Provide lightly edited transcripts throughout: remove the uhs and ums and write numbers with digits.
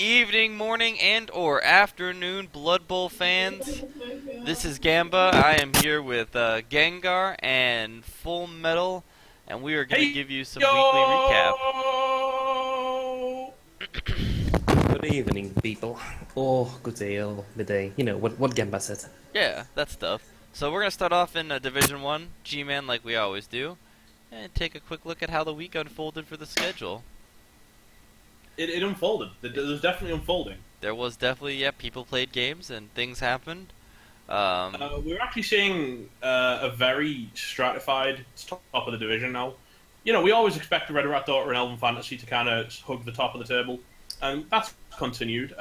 evening, morning, and or afternoon, Blood Bowl fans. This is Gamba. I am here with Gengar and Full Metal, and we are going to Hey, give you some weekly recap. yo! Good evening, people. Or good day, or midday. You know, what Gamba said. Yeah, that stuff. So we're going to start off in Division 1, G-Man like we always do, and take a quick look at how the week unfolded for the schedule. It unfolded. It was definitely unfolding. There was definitely, people played games and things happened. We're actually seeing a very stratified top of the division now. You know, we always expected Red Rat Daughter and Elven Fantasy to kind of hug the top of the table, and that's continued.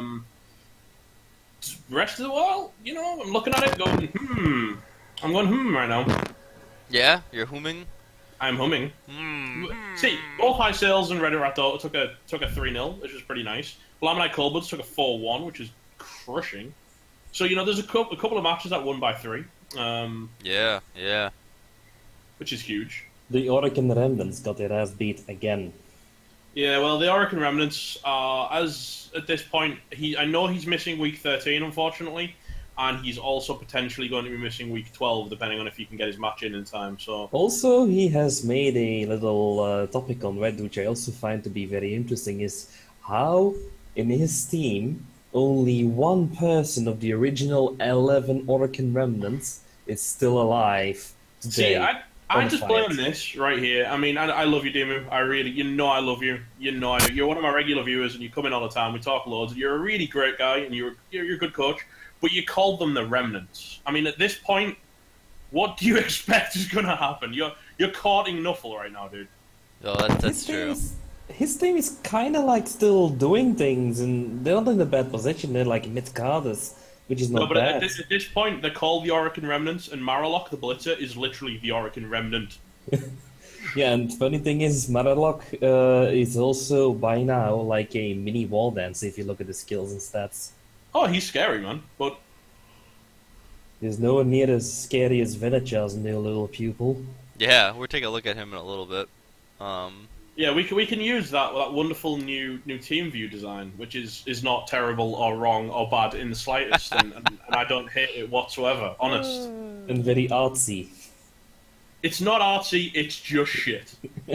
Rest of the world, you know, I'm looking at it going, I'm going, right now. Yeah, you're humming? I'm humming. See, both High Sales and Red Rat Daughter took a 3-0, which was pretty nice. Laminite Coldbloods took a 4-1, which is crushing. So, you know, there's a couple of matches that won by 3. Yeah. Which is huge. The Oregon Remnants got their ass beat again. Yeah, well, the Oregon Remnants, as at this point, I know he's missing week 13, unfortunately, and he's also potentially going to be missing week 12, depending on if he can get his match in time. So Also, he has made a little topic on Red, which I also find to be very interesting, is how in his team only one person of the original 11 Oregon Remnants is still alive today. See, I just blame this right here. I mean, I love you, Dimu. I really, you know I love you. You know I do. You're one of my regular viewers, and you come in all the time. We talk loads. You're a really great guy, and you're a good coach. But you called them the Remnants. I mean, at this point, what do you expect is going to happen? You're courting Nuffle right now, dude. Oh, that's true. His team is kind of like still doing things, and they're not in a bad position. They're like mid-carders, which is not No, but bad. at this point, they're called the Oregon Remnants, and Maralock, the Blitzer, is literally the Oregon Remnant. Yeah, and funny thing is, Maralock is also by now like a mini wall dance if you look at the skills and stats. Oh, he's scary, man. But He's nowhere near as scary as Venacha's new little pupil. Yeah, we're taking a look at him in a little bit. yeah, we can use that wonderful new team view design, which is not terrible or wrong or bad in the slightest, and I don't hate it whatsoever. Honest, And very artsy. it's not artsy. It's just shit.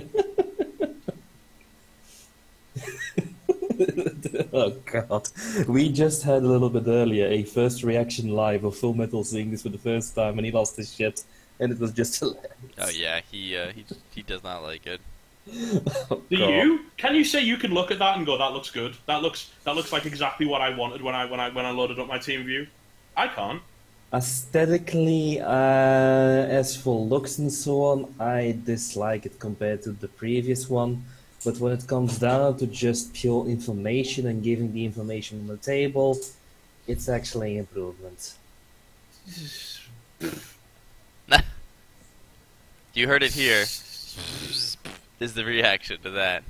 Oh god. We just had a little bit earlier a first reaction live of Full Metal seeing this for the first time and he lost his shit. And it was just hilarious. Oh yeah, he does not like it. Oh, Do God. you? Can you say you can look at that and go, that looks good? That looks like exactly what I wanted when I loaded up my team view. I can't. Aesthetically, as for looks and so on, I dislike it compared to the previous one. But when it comes down to just pure information and giving the information on the table, it's actually an improvement. You heard it here. Is the reaction to that?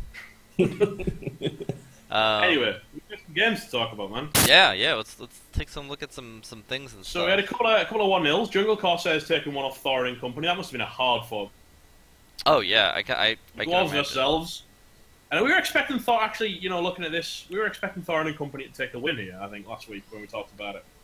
Anyway, we've got some games to talk about, man. Yeah. Let's take some look at some things and So stuff. we had a couple of 1-0s. Jungle Corsairs taking one off Thorin and Company. That must have been a hard fought. Oh yeah, I can Dwarves imagine. ourselves. And we were expecting Thor, actually, you know, looking at this, we were expecting Thorin and Company to take the win here, I think, last week when we talked about it.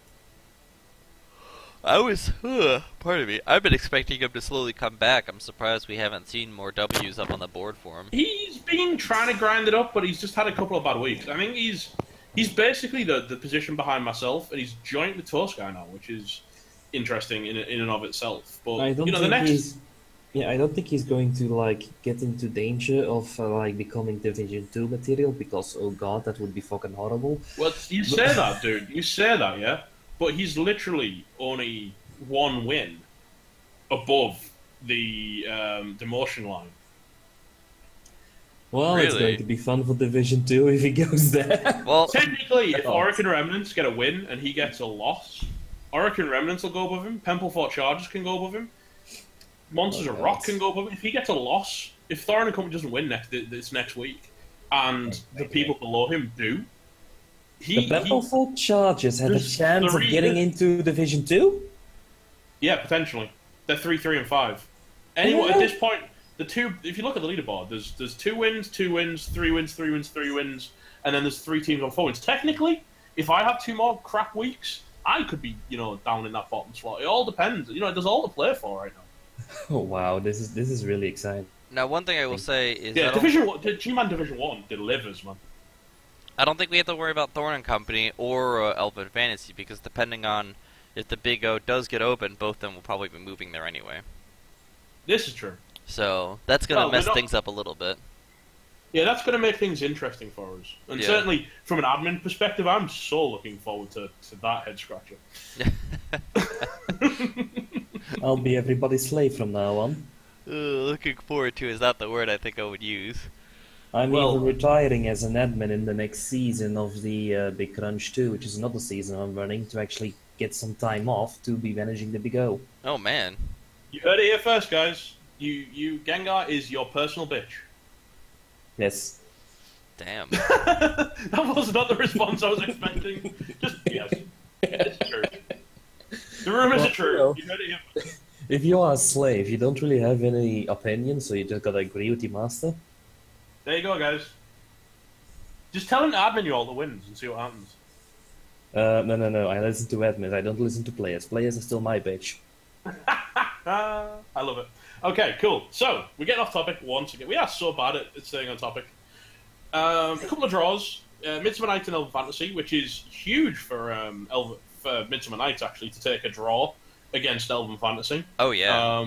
Pardon me. I've been expecting him to slowly come back. I'm surprised we haven't seen more W's up on the board for him. He's been trying to grind it up, but he's just had a couple of bad weeks. I think he's basically the position behind myself, and he's joint with Tosca now, which is interesting in and of itself. But, I don't you know, the think next... he's. Yeah, I don't think he's going to like get into danger of like becoming Division 2 material because oh god, that would be fucking horrible. Well, you say that, dude. You say that, yeah? But he's literally only one win above the demotion line. Well, it's Really? going to be fun for Division 2 if he goes there. Well, Technically, if Oh. Oregon Remnants get a win and he gets a loss, Oregon Remnants will go above him. Pemplefort Chargers can go above him. Monsters of Rock can go above him. If he gets a loss, if Thorin and Company doesn't win this next week, and the people below him do, The Battleford Chargers had a There's chance of three- getting into Division 2? yeah, potentially. They're 3, 3, and 5. Anyway, at this point, the two. If you look at the leaderboard, there's 2 wins, 2 wins, 3 wins, 3 wins, 3 wins, and then there's 3 teams on 4 wins. Technically, if I have 2 more crap weeks, I could be, down in that bottom slot. It all depends. There's all to play for right now. Oh wow, this is really exciting. Now, one thing I will say is G-Man Division 1 delivers, man. I don't think we have to worry about Thorn and Company or Elven Fantasy, because depending on if the Big O does get open, both of them will probably be moving there anyway. This is true. So that's going to mess things up a little bit. Yeah, that's going to make things interesting for us. And certainly, from an admin perspective, I'm so looking forward to that head-scratcher. I'll be everybody's slave from now on. Looking forward to is not the word I think I would use. I'm even retiring as an admin in the next season of the Big Crunch 2, which is another season I'm running, to actually get some time off to be managing the Big O. Oh, man. You heard it here first, guys. Gengar is your personal bitch. Yes. Damn. That was not the response I was expecting. Just, yes. It's true. The rumors are true. You heard it here first. If you are a slave, you don't really have any opinion, so you just gotta agree with your master. There you go, guys. Just tell him to admin you all the wins and see what happens. No. I listen to admins. I don't listen to players. Players are still my bitch. I love it. Okay, cool. So, we're getting off topic once again. We are so bad at staying on topic. A couple of draws. Midsummer Night and Elven Fantasy, which is huge for Midsummer Night, actually, to take a draw against Elven Fantasy. Oh, yeah.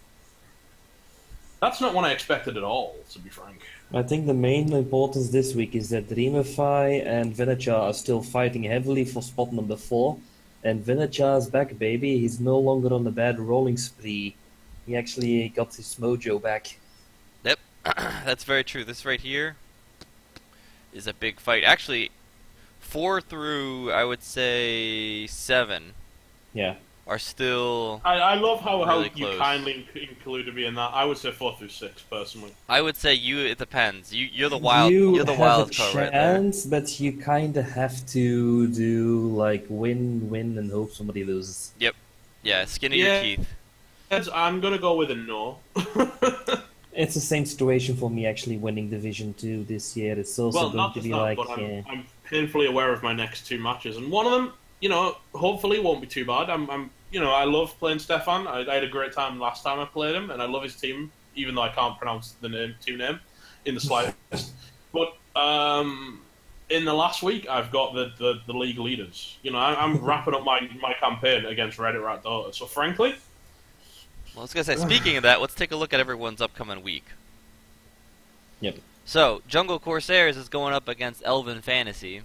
That's not one I expected at all, to be frank. I think the main importance this week is that Dreamify and Venacha are still fighting heavily for spot number 4. And Venacha's back, baby. He's no longer on the bad rolling spree. He actually got his mojo back. Yep, that's very true. This right here is a big fight. Actually, 4 through, I would say, 7 are still I love how really you close. kindly included me in that. I would say 4 through 6, personally. I would say it depends. You're the wild card right there. Chance, but you kind of have to do, like, win, and hope somebody loses. Yep. Yeah, skin of your teeth. I'm gonna go with a no. It's the same situation for me actually winning Division 2 this year. It's also going to be like... But I'm painfully aware of my next 2 matches, and one of them, hopefully won't be too bad. I love playing Stefan. I had a great time last time I played him, and I love his team, even though I can't pronounce the team name in the slightest. But in the last week, I've got the league leaders. I'm wrapping up my campaign against Reddit Rat Daughter. So frankly... Well, I was going to say, speaking of that, let's take a look at everyone's upcoming week. Yep. So, Jungle Corsairs is going up against Elven Fantasy.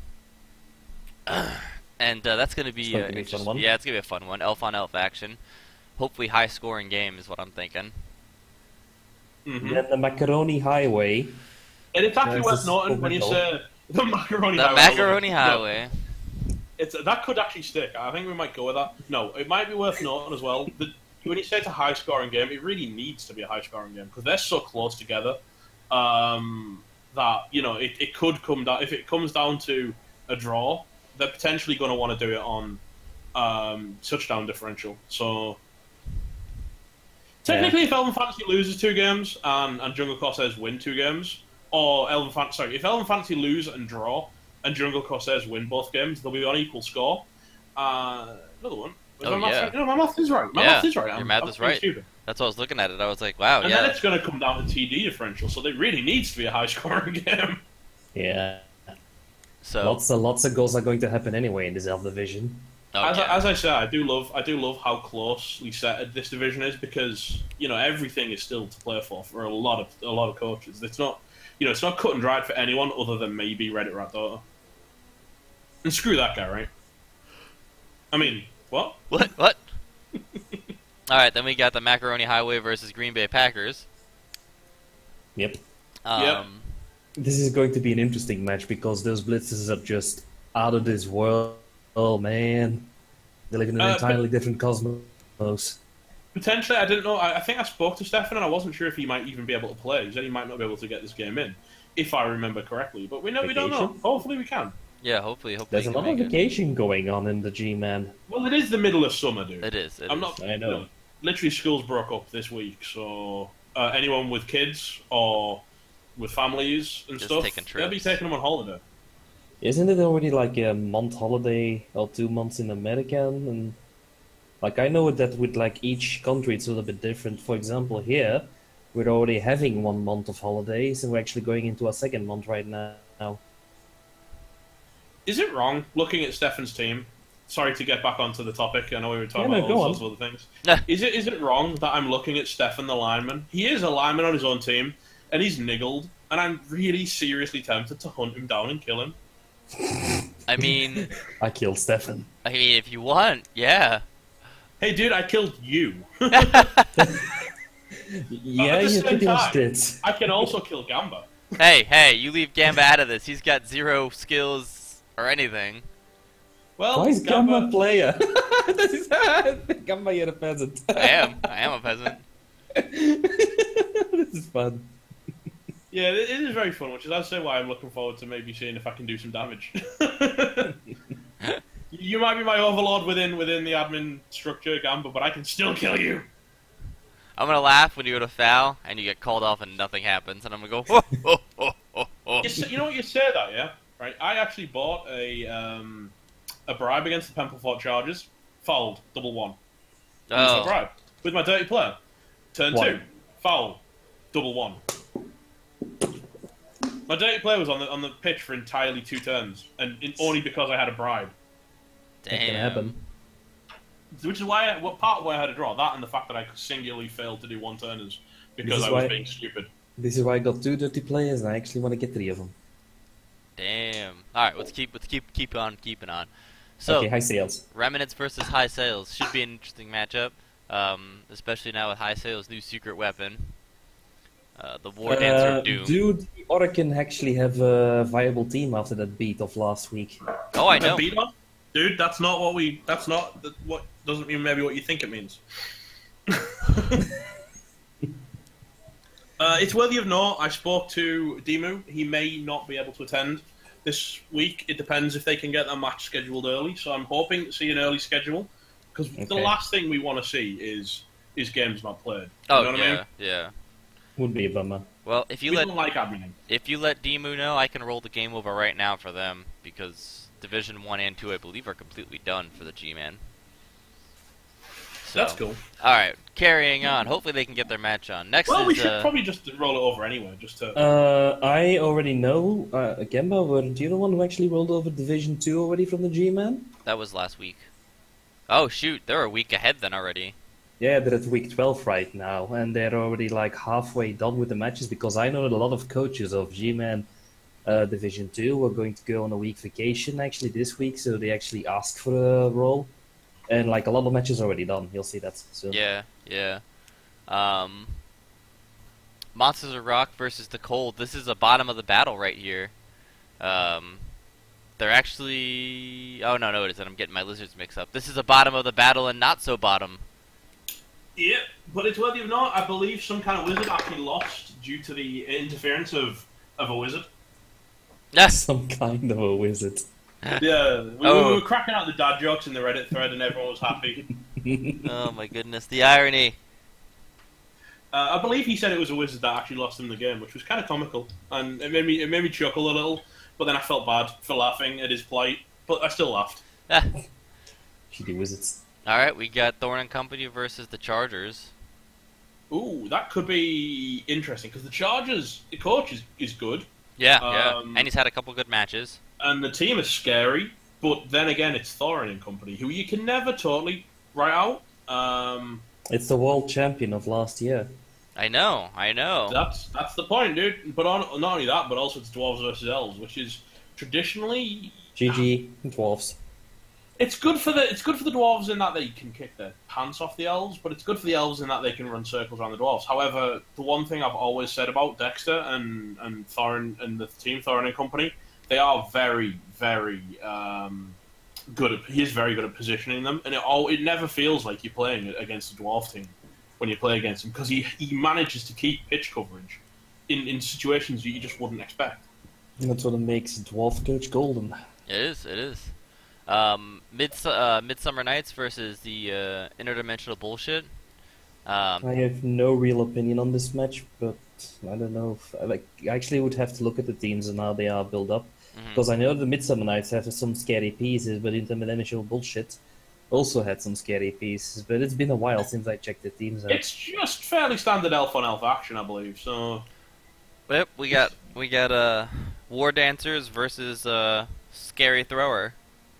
And that's going to be a fun one. Yeah, it's going to be a fun one. Elf on elf action. Hopefully high-scoring game is what I'm thinking. Mm-hmm. Then the Macaroni Highway. And it's actually worth noting when you say the Macaroni The Highway. Macaroni Highway. That could actually stick. I think we might go with that. No, it might be worth noting as well that when you say it's a high-scoring game, it really needs to be a high-scoring game because they're so close together that it could come down. If it comes down to a draw, they're potentially going to want to do it on touchdown differential. So technically, if Elven Fantasy loses 2 games and Jungle Corsairs win 2 games, or if Elven Fantasy lose and draw and Jungle Corsairs win both games, they'll be on equal score. Another one. My math is right. My math is right. Your math is right. Stupid. That's why I was looking at it. I was like, wow, and then it's going to come down to TD differential, so it really needs to be a high-scoring game. Yeah. So lots of goals are going to happen anyway in this Elf division. As I say, I do love how closely set this division is because everything is still to play for a lot of coaches. It's not it's not cut and dried for anyone other than maybe Reddit Rat Daughter. And screw that guy, right? I mean, what? What? All right, then we got the Macaroni Highway versus Green Bay Packers. Yep. Yep. This is going to be an interesting match because those blitzes are just out of this world. Oh man, they live in an entirely different cosmos. Potentially, I didn't know. I think I spoke to Stefan, and I wasn't sure if he might even be able to play. He said he might not be able to get this game in, if I remember correctly. But we don't know. Hopefully, we can. Yeah, hopefully. There's a lot of vacation going on in the G-Man. Well, it is the middle of summer, dude. It is. I know. Literally, schools broke up this week, so anyone with kids or with families and Just stuff, taking trips. they'll be taking them on holiday. Isn't it already like a month holiday or 2 months in American? And like I know that with like each country it's a little bit different. For example, here we're already having 1 month of holidays, and we're actually going into our second month right now. Is it wrong looking at Stefan's team? Sorry to get back onto the topic. I know we were talking about all sorts of other things. Is it wrong that I'm looking at Stefan the lineman? He is a lineman on his own team, and he's niggled, and I'm really seriously tempted to hunt him down and kill him. I mean, I killed Stefan. I mean, if you want, yeah. Hey, dude, I killed you. Yeah, you pretty much did. I can also kill Gamba. Hey, you leave Gamba out of this. He's got 0 skills or anything. Well, why is Gamba a player? Gamba, you're a peasant. I am a peasant. This is fun. Yeah, it is very fun, which is I'd say why I'm looking forward to maybe seeing if I can do some damage. You might be my overlord within the admin structure, Gamba, but I can still kill you. I'm gonna laugh when you go to foul and you get called off and nothing happens, and I'm gonna go. You know what, you say that, yeah? Right. I actually bought a bribe against the Pemplefort Chargers, fouled, 1-1. Oh. Bribe with my dirty player. Turn 2, foul, 1-1. My dirty player was on the pitch for entirely 2 turns, and only because I had a bribe. Damn. That can happen. Which is why part of why I had a draw. That and the fact that I singularly failed to do 1-turners because I was being stupid. This is why I got 2 dirty players, and I actually want to get 3 of them. Damn. All right, let's keep on keeping on. So, okay, High Sales. Remnants versus High Sales should be an interesting matchup, especially now with High Sales' new secret weapon, the War Dancer Doom. Dude, Oracle actually have a viable team after that beat of last week. Oh, I know. Beat off? Dude, that's not what we. That's not what doesn't mean maybe what you think it means. It's worthy of note. I spoke to Dimu. He may not be able to attend this week. It depends if they can get their match scheduled early. So I'm hoping to see an early schedule because the last thing we want to see is games not played. Oh, you know what I mean? Yeah. Would be a bummer. Well, if you don't like admin. If you let Dimu know, I can roll the game over right now for them because Division 1 and 2, I believe, are completely done for the G-Man. So, that's cool. Alright, carrying on. Hopefully they can get their match on. Next we should probably just roll it over anyway, just to... I already know, Gamba, were you the one who actually rolled over Division 2 already from the G-Man? That was last week. Oh, shoot, they're a week ahead then already. Yeah, they're at week 12 right now, and they're already like halfway done with the matches, because I know that a lot of coaches of G-Man Division 2 are going to go on a week vacation actually this week, so they actually asked for a roll. And like a lot of matches already done, you'll see that soon. Yeah. Monsters of Rock versus the Cold. This is a bottom of the battle right here. They're actually... Oh, no, it isn't. I'm getting my lizards mixed up. This is a bottom of the battle and not so bottom. Yeah, but it's worthy of note. I believe some kind of wizard actually lost due to the interference of a wizard. Some kind of a wizard. Yeah, we were cracking out the dad jokes in the Reddit thread and everyone was happy. Oh my goodness, the irony. I believe he said it was a wizard that actually lost him the game, which was kind of comical. And it made me chuckle a little, but then I felt bad for laughing at his plight. But I still laughed. Shitty wizards. Alright, we got Thorn and Company versus the Chargers. Ooh, that could be interesting, because the Chargers, the coach is good. Yeah. And he's had a couple good matches. And the team is scary, but then again, it's Thorin and Company, who you can never totally write out. It's the world champion of last year. I know. That's the point, dude. But not only that, but also it's Dwarves versus Elves, which is traditionally... GG, Dwarves. It's good for the Dwarves in that they can kick their pants off the Elves, but it's good for the Elves in that they can run circles around the Dwarves. However, the one thing I've always said about Dexter and Thorin and the team Thorin and Company, they are very, very good. He is very good at positioning them, and it never feels like you're playing against a Dwarf team when you play against him, because he manages to keep pitch coverage in situations that you just wouldn't expect. And that's what makes Dwarf Coach golden. It is. Midsummer Nights versus the Interdimensional Bullshit. I have no real opinion on this match, but I don't know. I actually would have to look at the teams and how they are built up. Because I know the Midsummer Nights have some scary pieces, but Interdimensional Bullshit also had some scary pieces. But it's been a while since I checked the teams out. It's just fairly standard elf on elf action, I believe. So, yep, we got War Dancers versus Scary Thrower.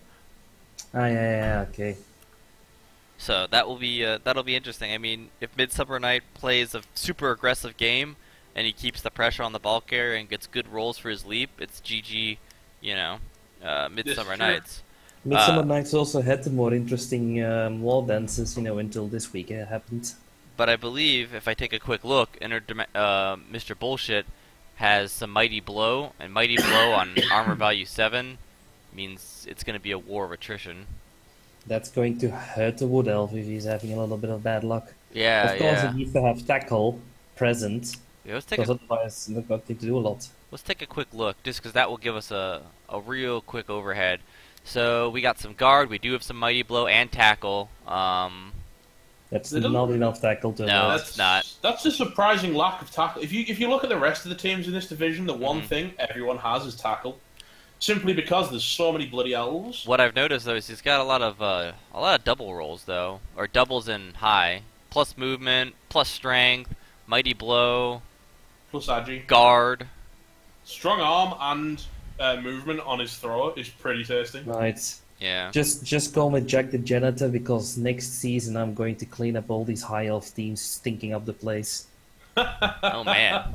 Yeah, okay. So that'll be interesting. I mean, if Midsummer Night plays a super aggressive game and he keeps the pressure on the ball carrier and gets good rolls for his leap, it's GG. Midsummer Nights. Midsummer Nights also had the more interesting wall dances, until this week it happened. But I believe if I take a quick look, Mr. Bullshit has some Mighty Blow, and Mighty Blow on armor value 7 means it's going to be a war of attrition. That's going to hurt the Wood Elf if he's having a little bit of bad luck. Yeah, Of course, he needs to have Tackle present, because otherwise they're going to do a lot. Let's take a quick look, just because that will give us a real quick overhead. So we got some Guard, we do have some Mighty Blow and Tackle. That's not enough Tackle to... No, it's not. That's a surprising lack of Tackle. If you look at the rest of the teams in this division, the one thing everyone has is Tackle. Simply because there's so many bloody elves. What I've noticed though is he's got a lot of double rolls though, or doubles in high, plus movement, plus strength, Mighty Blow, plus Agi, Guard, strong arm, and movement on his thrower is pretty tasty. Right. Yeah. Just go with Jack the Janitor, because next season I'm going to clean up all these high elf teams stinking up the place. Oh man.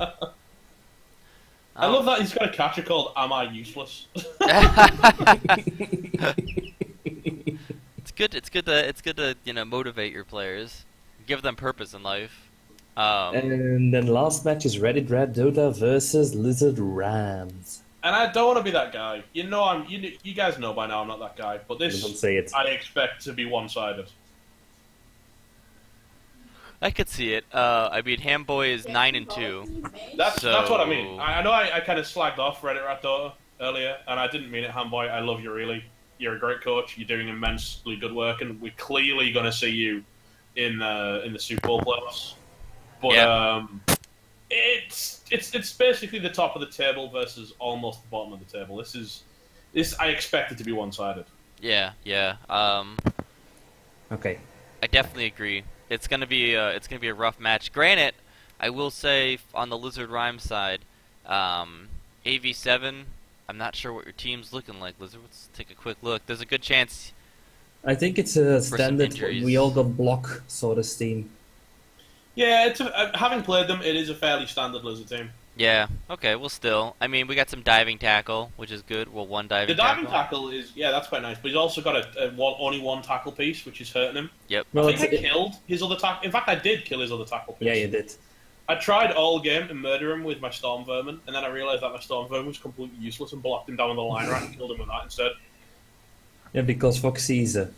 I love that he's got a catcher called "Am I Useless?" It's good to motivate your players, give them purpose in life. And then last match is Reddit Red Dota versus Lizard Rams. And I don't want to be that guy. You guys know by now I'm not that guy. But this, don't say it. I expect to be one-sided. I could see it. I mean, Hamboy is 9-2. That's what I mean. I know I kind of slagged off Reddit Rat Dota earlier, and I didn't mean it, Hamboy. I love you really. You're a great coach. You're doing immensely good work, and we're clearly going to see you in the Super Bowl playoffs. But yeah. It's basically the top of the table versus almost the bottom of the table. This I expect it to be one-sided. Yeah. Okay. I definitely agree. It's gonna be a rough match. Granted, I will say on the Lizard Rhyme side, AV7. I'm not sure what your team's looking like, Lizard. Let's take a quick look. There's a good chance. I think it's a standard. We all got block sort of team. Yeah, having played them, it is a fairly standard Lizard team. Yeah. Okay. Well, still, I mean, we got some diving tackle, which is good. Well, one diving. The diving tackle is that's quite nice, but he's also got only one tackle piece, which is hurting him. Yep. Well, I think I killed his other tackle. In fact, I did kill his other tackle piece. Yeah, you did. I tried all game to murder him with my Storm Vermin, and then I realized that my Storm Vermin was completely useless and blocked him down on the line rack and killed him with that instead. Yeah, because fuck Caesar.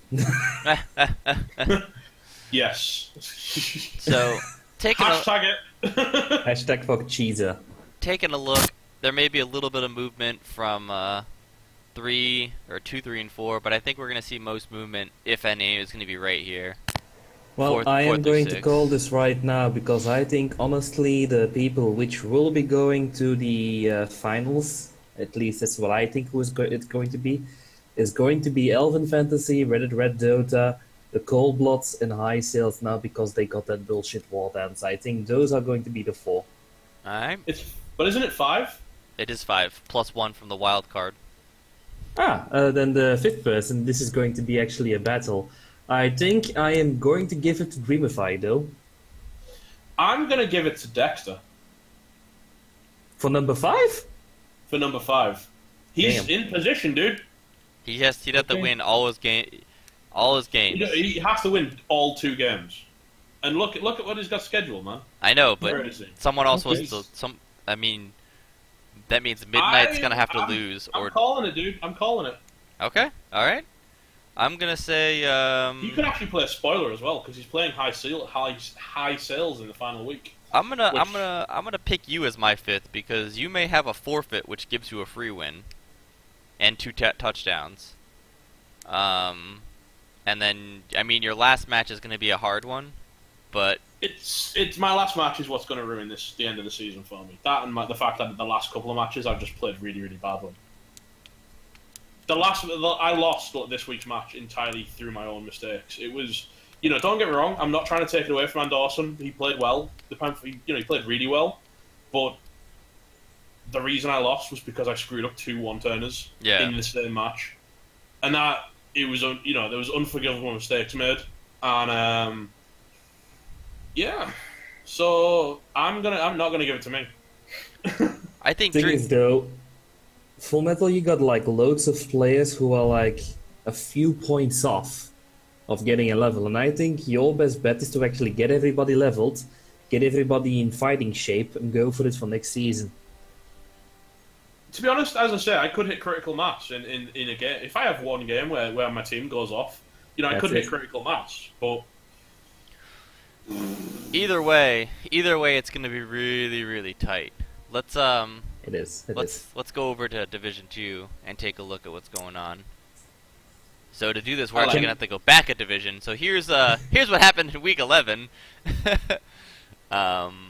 Yes. So, hashtag it. Hashtag fuck Caesar. Taking a look, there may be a little bit of movement from 3, 3, and 4, but I think we're going to see most movement, if any, is going to be right here. Well, I am going to call this right now, because I think, honestly, the people which will be going to the finals, at least that's what I think it's going to be, is going to be Elven Fantasy, Reddit Red Dota, the Cold Bloods, and High Sales now, because they got that bullshit war dance. I think those are going to be the 4. Alright. But isn't it 5? It is 5, plus 1 from the wild card. Then the 5th person, this is going to be actually a battle. I think I am going to give it to Dreamify, though. I'm going to give it to Dexter. For number 5? For number 5. He's in position, dude. He'd have to win all his games. He has to win all 2 games. And look at what he's got scheduled, man. I know, but someone else was to. I mean, that means Midnight's gonna have to lose. I'm calling it, dude. I'm calling it. Okay, all right. I'm gonna say. He could actually play a spoiler as well because he's playing high sales in the final week. I'm gonna pick you as my 5th because you may have a forfeit which gives you a free win, and 2 touchdowns. And then I mean your last match is gonna be a hard one. But it's my last match is what's going to ruin the end of the season for me. That and the fact that the last couple of matches I've just played really, really badly. I lost this week's match entirely through my own mistakes. It was, don't get me wrong. I'm not trying to take it away from Anderson. He played well. He played really well, but the reason I lost was because I screwed up 2 one-turners in the same match, and there was unforgivable mistakes made, and so I'm not gonna give it to me. I think thing is though, Full Metal, you got like loads of players who are like a few points off of getting a level, and I think your best bet is to actually get everybody leveled, get everybody in fighting shape, and go for it for next season. To be honest, as I say, I could hit critical mass in a game. If I have one game where my team goes off, I could hit critical mass, but either way, it's going to be really, really tight. Let's let's go over to Division 2 and take a look at what's going on. So to do this, we're actually going to have to go back a division. So here's what happened in week 11. The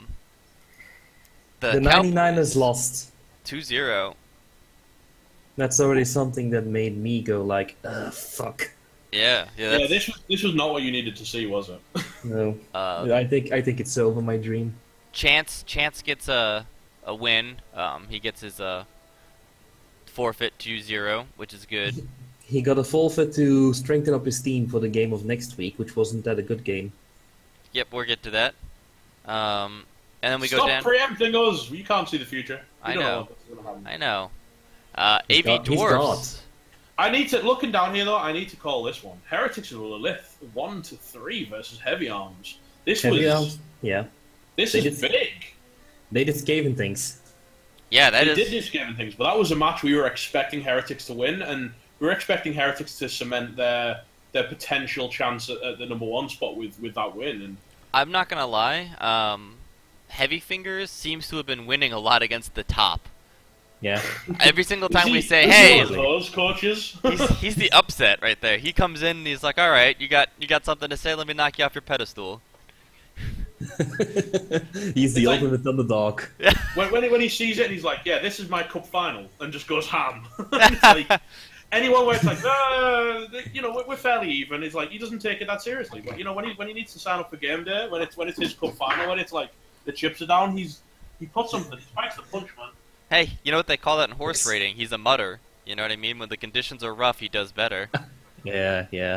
99ers lost 2-0. That's already something that made me go like, fuck. Yeah. This was not what you needed to see, was it? No. I think it's over my dream. Chance gets a win. He gets his forfeit 2-0, which is good. He got a forfeit to strengthen up his team for the game of next week, which wasn't that a good game. Yep, we'll get to that. And then we go down. Stop preempting us. You can't see the future. I know. AV Dwarfs. Looking down here though, I need to call this one. Heretics of Lilith 1-3 versus Heavy Arms. This is big. They did Skaven things. Yeah, they did do Skaven things, but that was a match we were expecting Heretics to win, and we were expecting Heretics to cement their potential chance at the number 1 spot with that win. And I'm not gonna lie, Heavy Fingers seems to have been winning a lot against the top. Yeah. Every single time we say, "Hey," those coaches. he's the upset right there. He comes in and he's like, "All right, you got something to say? Let me knock you off your pedestal." He's the ultimate underdog. When he sees it, he's like, "Yeah, this is my cup final," and just goes ham. It's like, anyone where it's like, we're fairly even. It's like he doesn't take it that seriously. But when he needs to sign up for game day, when it's his cup final, when it's like the chips are down, he puts something. He spikes the punch, man. Hey, you know what they call that in horse rating? He's a mutter. You know what I mean? When the conditions are rough, he does better. Yeah.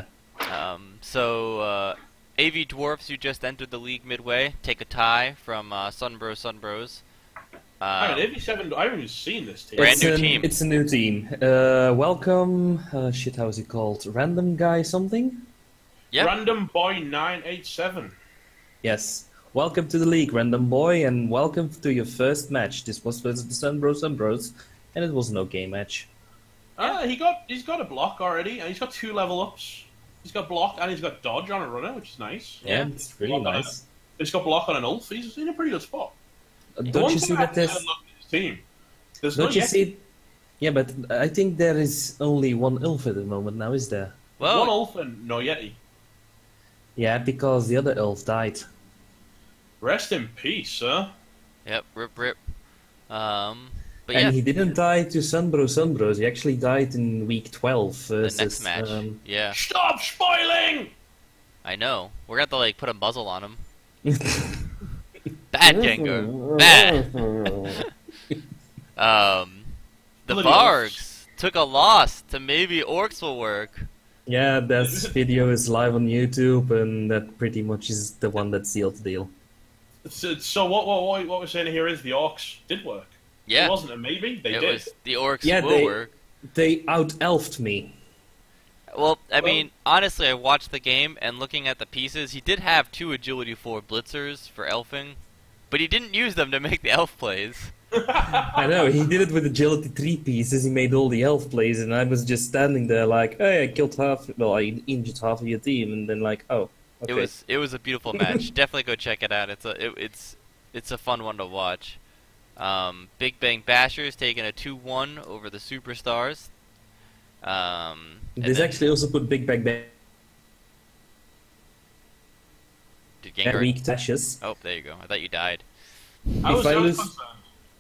So AV Dwarfs, who just entered the league midway, take a tie from Sunbros. AV7, I haven't even seen this team. Brand new team. It's a new team. Welcome. How is it called? Random Guy something? Yep. Random Boy 987. Yes. Welcome to the league, Random Boy, and welcome to your first match. This was versus the Sunbros, and it was no game match. He's got a block already, and he's got 2 level ups. He's got block and he's got dodge on a runner, which is nice. Yeah, it's really nice. He's got block on an Ulf. He's in a pretty good spot. Don't you see that there's team? Don't you see? Yeah, but I think there is only one Ulf at the moment now, is there? Well, one Ulf and no Yeti. Yeah, because the other Ulf died. Rest in peace, sir. Yep, rip. But and he didn't die to Sunbros. He actually died in week 12 versus... The next match, yeah. Stop spoiling! I know. We're gonna have to, put a muzzle on him. Bad, Gengar. Bad. The Vargs took a loss to maybe Orcs will work. Yeah, that video is live on YouTube, and that pretty much is the one that sealed the deal. So what we're saying here is the Orcs did work. Yeah. It wasn't a maybe, they did. The Orcs will work. They out-elfed me. Well, I mean, honestly, I watched the game, and looking at the pieces, he did have 2 Agility 4 blitzers for elfing, but he didn't use them to make the elf plays. I know, he did it with Agility 3 pieces, he made all the elf plays, and I was just standing there like, hey, I injured half of your team, and then oh, okay. It was a beautiful match. Definitely go check it out. It's a fun one to watch. Big Bang Bashers taking a 2-1 over the Superstars. This actually also put Big Bang Did Gengar... weak dashes. Oh, there you go. I thought you died. I was concerned.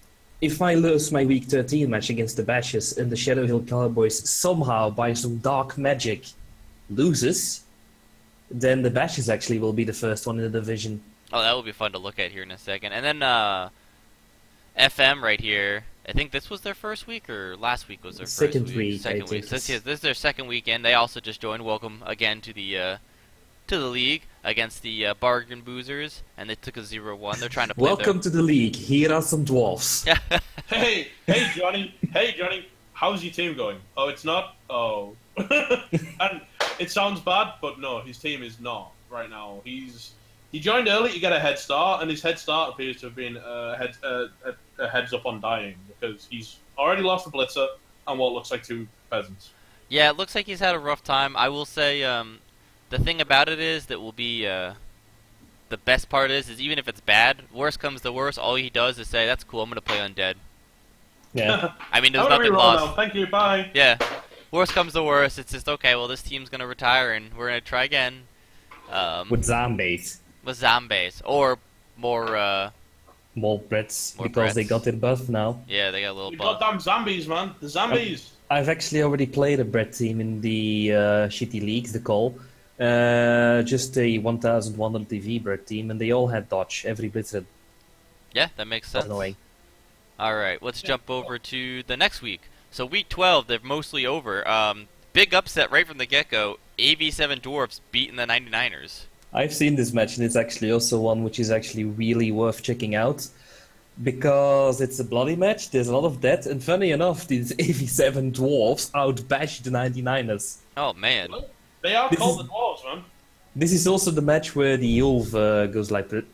if I lose my Week 13 match against the Bashes and the Shadow Hill Cowboys somehow, by some dark magic, loses, then the Bashes actually will be the first one in the division. Oh, that will be fun to look at here in a second. And then FM right here, I think this was their first week, or last week was their second first week? Second week. So this is their second weekend. They also just joined. Welcome again to the league against the Bargain Boozers, and they took a 0-1. They're trying to play Welcome to the league. Here are some dwarfs. Hey, Johnny. Hey, Johnny. How's your team going? Oh, it's not? Oh. And it sounds bad, but no, his team is not right now. He joined early to get a head start, and his head start appears to have been a heads up on dying, because he's already lost the Blitzer and what looks like 2 peasants. Yeah, it looks like he's had a rough time. I will say, the thing about it is that will be the best part is even if it's bad, worst comes to worst, all he does is say, "That's cool. I'm gonna play undead." Yeah. I mean, there's nothing lost. Now. Thank you. Bye. Yeah. Worst comes to worst, it's just okay. Well, this team's gonna retire, and we're gonna try again. With zombies. With zombies, or more. More Brits, because they got their buff now. Yeah, they got a little You buff. goddamn zombies, man. The zombies. I've actually already played a Bret team in the shitty leagues, the call. Just a 1100 TV Bret team, and they all had dodge. Every Blitzer. Yeah, that makes sense. Annoying. Alright, let's jump over to the next week. So week 12, they're mostly over. Big upset right from the get-go. AV7 Dwarfs beating the 99ers. I've seen this match, and it's actually also one which is actually really worth checking out. Because it's a bloody match, there's a lot of death, and funny enough, these AV7 Dwarfs outbash the 99ers. Oh, man. They are called the Dwarves, man. This is also the match where the Ulf goes like that.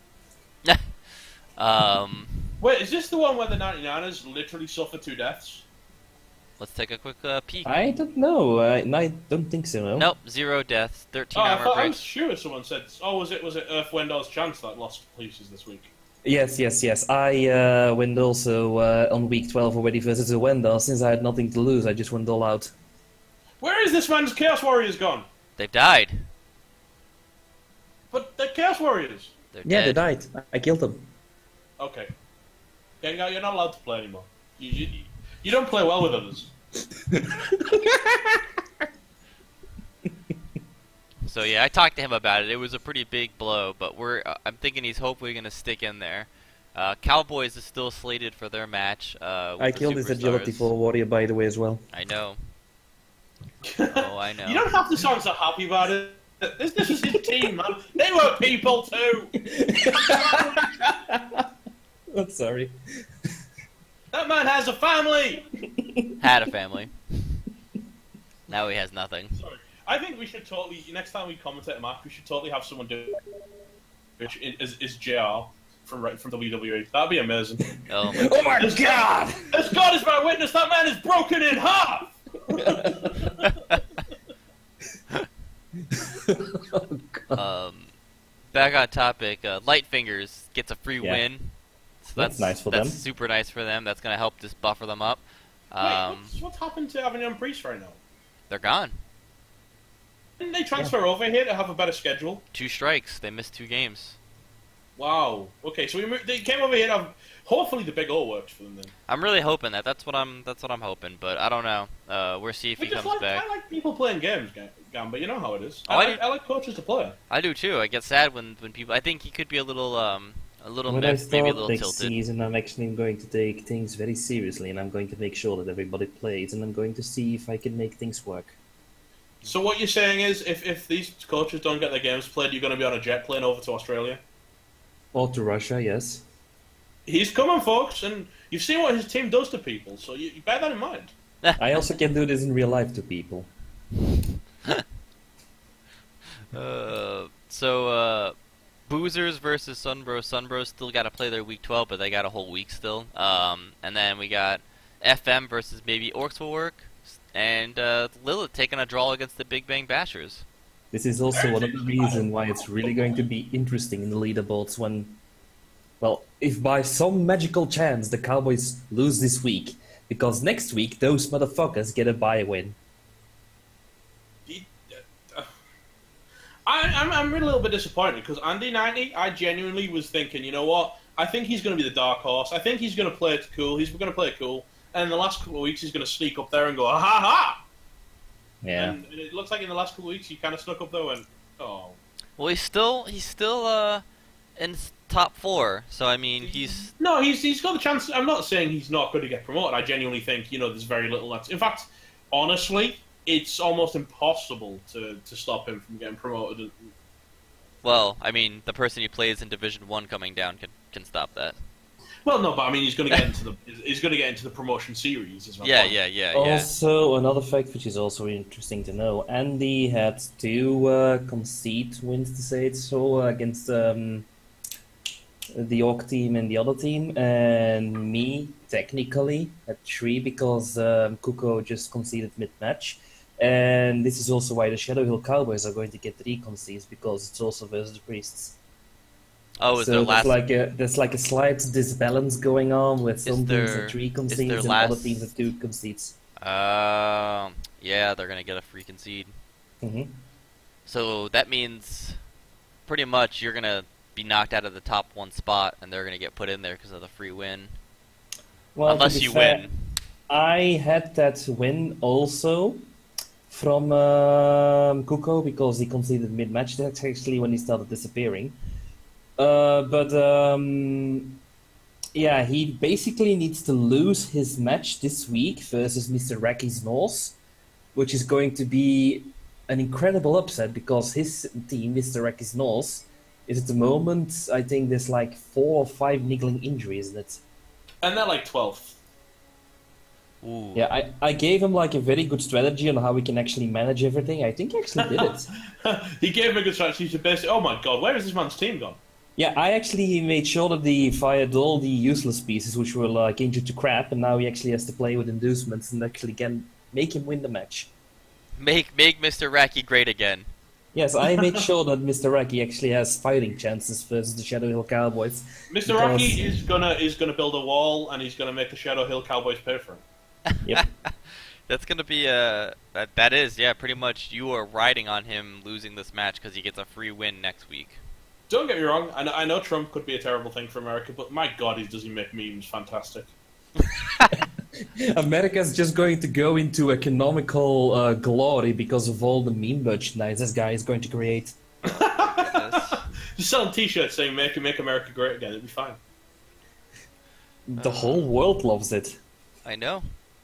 Wait, is this the one where the 99ers literally suffer 2 deaths? Let's take a quick peek. I don't know. I don't think so. No? Nope, 0 deaths, 13 I armor was breaks. sure someone said. Oh, was it Earth Wendell's Chance that lost pieces this week? Yes. I went also on week 12 already versus the Wendell. Since I had nothing to lose, I just went all out. Where is this man's Chaos Warriors gone? They've died. But they're Chaos Warriors. They're Yeah, they dead. died. I killed them. Okay. Yeah, you're not allowed to play anymore. You don't play well with others. So yeah, I talked to him about it. It was a pretty big blow, but I'm thinking he's hopefully going to stick in there. Cowboys is still slated for their match. I killed his Superstars. agility for Warrior, by the way, as well. I know. Oh, I know. You don't have to sound so happy about it. This is his team, man. They were people too. I'm sorry. That man has a family. Had a family. Now he has nothing. Sorry. I think we should totally, next time we commentate a match, we should totally have someone do it, which is JR from WWE. That'd be amazing. Oh my god! As God is my witness, that man is broken in half! Oh, God. Back on topic, Lightfingers gets a free win. So that's nice for them. That's super nice for them. That's going to help just buffer them up. Wait, what's happened to Avignon Priest right now? They're gone. Didn't they transfer over here to have a better schedule? 2 strikes. They missed 2 games. Wow. Okay, so they came over here to have... Hopefully the big O works for them then. I'm really hoping that. That's what I'm hoping, but I don't know. We'll see if he comes back. I like people playing games, Gamba. You know how it is. Oh, I like coaches to play. I do too. I get sad when people. I think he could be a little when I mixed, maybe a start little next tilted. season, I'm actually going to take things very seriously, and I'm going to make sure that everybody plays, and I'm going to see if I can make things work. So what you're saying is, if these coaches don't get their games played, you're going to be on a jet plane over to Australia? Or to Russia, yes. He's coming, folks, and you've seen what his team does to people, so you bear that in mind. I also can do this in real life to people. Boozers versus Sunbros. Sunbros still got to play their week 12, but they got a whole week still. And then we got FM versus maybe Orcs will work, and Lilith taking a draw against the Big Bang Bashers. This is also one of the reasons why it's really going to be interesting in the leaderboards when, well, if by some magical chance the Cowboys lose this week, because next week those motherfuckers get a bye win. I'm really a little bit disappointed because Andy 90, I genuinely was thinking, you know what? I think he's going to be the dark horse. I think he's going to play it cool. He's going to play it cool. And in the last couple of weeks, he's going to sneak up there and go, ha ha ha! Yeah. And it looks like in the last couple of weeks, he kind of snuck up there and, oh. Well, he's still in top 4. So I mean, he's got the chance. I'm not saying he's not going to get promoted. I genuinely think there's very little that's. In fact, honestly, it's almost impossible to stop him from getting promoted. Well, I mean, the person he plays in Division 1 coming down can stop that. Well, no, but I mean, he's going to get into the promotion series. Is yeah. Also, another fact which is also interesting to know: Andy had 2 concede wins, to say it so, against the Orc team and the other team, and me technically had 3 because Kuko just conceded mid-match. And this is also why the Shadow Hill Cowboys are going to get 3 concedes, because it's also versus the Priests. Oh, is there last... there's like a slight disbalance going on with some teams at 3 concedes and other teams at 2 concedes. Yeah, they're gonna get a free concede. Mm-hmm. So that means pretty much you're gonna be knocked out of the top 1 spot, and they're gonna get put in there because of the free win. Well, unless you win. I had that win also from Kuko because he conceded mid-match. That's actually when he started disappearing. Yeah, he basically needs to lose his match this week versus Mr. Racky's Norse, which is going to be an incredible upset because his team, Mr. Racky's Norse, is at the moment, I think there's like 4 or 5 niggling injuries in it. And they're like 12th. Ooh. Yeah, I gave him like a very good strategy on how we can actually manage everything. I think he actually did it. He gave him a good strategy to basically, oh my god, where is this man's team gone? Yeah, I actually made sure that he fired all the useless pieces which were like injured to crap, and now he actually has to play with inducements and actually can make him win the match. Make Mr. Racky great again. Yes, I made sure that Mr. Racky actually has fighting chances versus the Shadow Hill Cowboys. Mr. Racky is gonna build a wall, and he's gonna make the Shadow Hill Cowboys pay for it. Yep. That's gonna be that is pretty much you are riding on him losing this match because he gets a free win next week. Don't get me wrong, I know Trump could be a terrible thing for America, but my god, does he make memes fantastic. America's just going to go into economical glory because of all the meme merchandise this guy is going to create. Just selling t-shirts saying make America great again, it'd be fine. The whole world loves it. I know.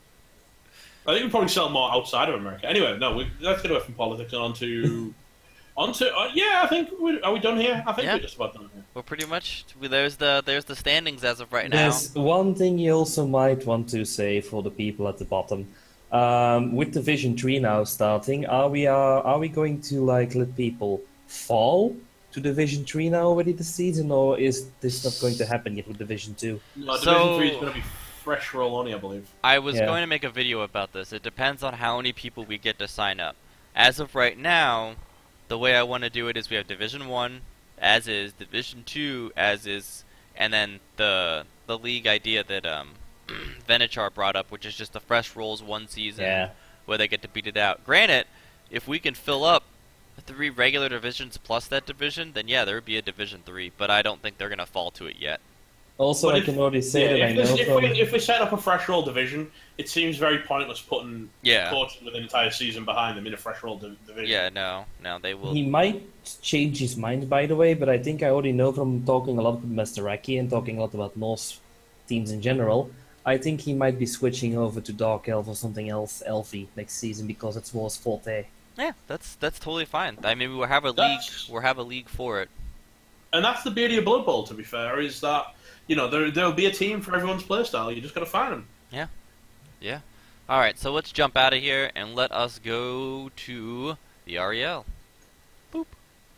I think we probably sell more outside of America. Anyway, no, let's get away from politics and onto yeah, I think are we done here? I think we're just about done here. Well, pretty much. There's the standings as of right now. There's one thing you also might want to say for the people at the bottom. With Division 3 now starting, are we going to like let people fall to Division 3 now already this season, or is this not going to happen yet with Division 2? No, Division 3 is going to be fresh roll only, I believe. I was going to make a video about this. It depends on how many people we get to sign up. As of right now, the way I want to do it is we have Division 1 as is, Division 2 as is, and then the league idea that Venichar brought up, which is just the fresh rolls 1 season where they get to beat it out. Granted, if we can fill up 3 regular divisions plus that division, then yeah, there would be a Division 3, but I don't think they're going to fall to it yet. Also, I can already say that I know if we set up a fresh roll division, it seems very pointless putting coaches with an entire season behind them in a fresh roll division. Yeah, no, they will. He might change his mind, by the way, but I think I already know from talking a lot with Mr. Raki and talking a lot about Norse teams in general. I think he might be switching over to Dark Elf or something else, Elfie, next season because it's War's forte. Yeah, that's totally fine. I mean, we'll have a league. We'll have a league for it. And that's the beauty of Blood Bowl. To be fair, is that there'll be a team for everyone's playstyle. You just got to find them. Yeah. All right, so let's jump out of here and let us go to the REL. Boop.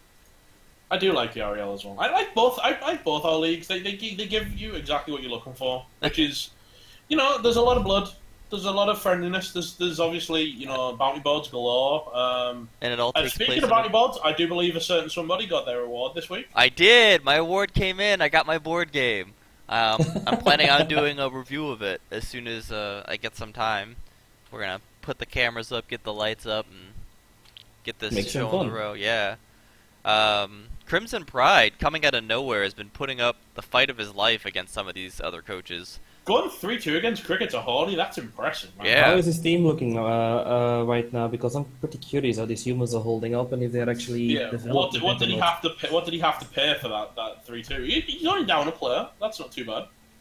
I do like the REL as well. I like both. I like both our leagues. They give you exactly what you're looking for, which is, there's a lot of blood. There's a lot of friendliness. There's obviously, bounty boards galore. And it all takes speaking place of bounty boards, I do believe a certain somebody got their award this week. I did. My award came in. I got my board game. I'm planning on doing a review of it as soon as I get some time. We're gonna put the cameras up, get the lights up, and get this show on the road. Yeah. Crimson Pride, coming out of nowhere, has been putting up the fight of his life against some of these other coaches. Going 3-2 against Cricket to Hardy, that's impressive, man. Yeah. How is his team looking right now? Because I'm pretty curious how these humans are holding up and if they're actually developing. What did he have to pay for that 3-2? He's only down a player. That's not too bad.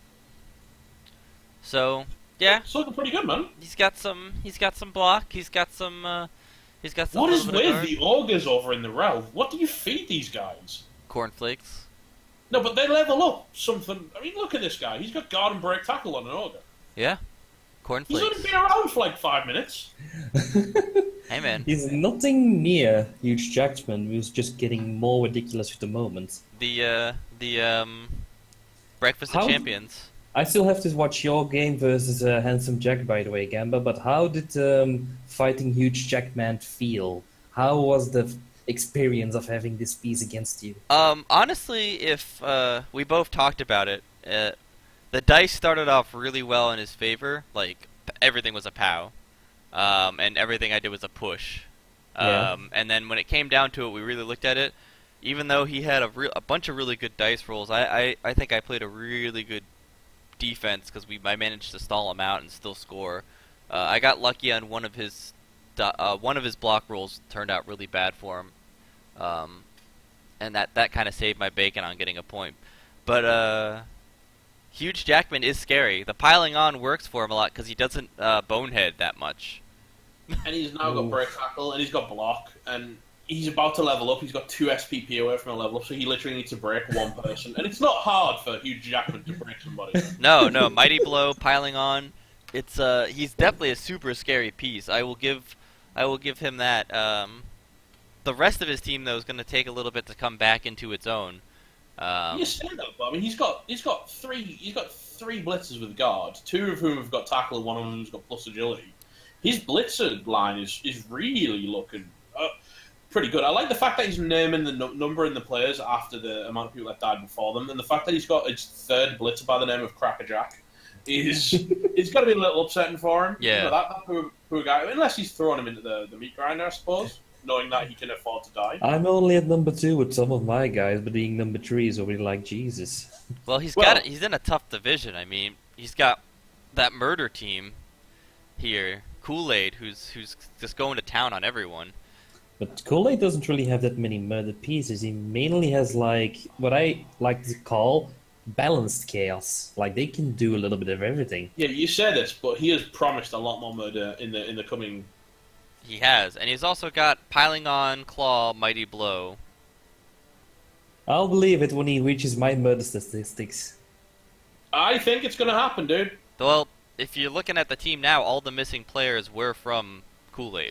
So yeah, it's looking pretty good, man. He's got some block. He's got some. What is with the augers over in the realm? What do you feed these guys? Cornflakes. No, but they level up something. I mean, look at this guy. He's got guard and break tackle on an auger. Yeah. Cornflakes. He's only been around for like 5 minutes. Hey, man. He's nothing near Huge Jackman, who's just getting more ridiculous with the moment. The Breakfast of Champions. I still have to watch your game versus Handsome Jack, by the way, Gamba, but how did fighting Huge Jackman feel? How was the experience of having this piece against you? Honestly, if we both talked about it, the dice started off really well in his favor. Like, everything was a POW, and everything I did was a push. And then when it came down to it, we really looked at it. Even though he had a bunch of really good dice rolls, I think I played a really good defense because I managed to stall him out and still score. I got lucky on one of his block rolls turned out really bad for him, and that kind of saved my bacon on getting a point. But Huge Jackman is scary. The piling on works for him a lot because he doesn't bonehead that much. And he's now got break tackle and he's got block and he's about to level up. He's got 2 SPP away from a level up, so he literally needs to break one person. And it's not hard for Huge Jackman to break somebody. No, Mighty Blow, piling on. It's he's definitely a super scary piece. I will give him that. The rest of his team though is going to take a little bit to come back into its own. You say that, but I mean he's got 3 blitzers with guard, 2 of whom have got tackle, and 1 of them has got plus agility. His blitzer line is really looking pretty good. I like the fact that he's naming the number in the players after the amount of people that died before them, and the fact that he's got his 3rd blitzer by the name of Crackerjack is it's got to be a little upsetting for him. Yeah, you know, that poor guy. Unless he's throwing him into the meat grinder, I suppose, knowing that he can afford to die. I'm only at number 2 with some of my guys, but being number 3 is already like Jesus. Well, he's in a tough division. I mean, he's got that murder team here, Kool-Aid, who's just going to town on everyone. But Kool-Aid doesn't really have that many murder pieces. He mainly has, like, what I like to call balanced chaos. Like, they can do a little bit of everything. Yeah, you say this, but he has promised a lot more murder in the coming... He has, and he's also got Piling On, Claw, Mighty Blow. I'll believe it when he reaches my murder statistics. I think it's going to happen, dude. Well, if you're looking at the team now, all the missing players were from Kool-Aid.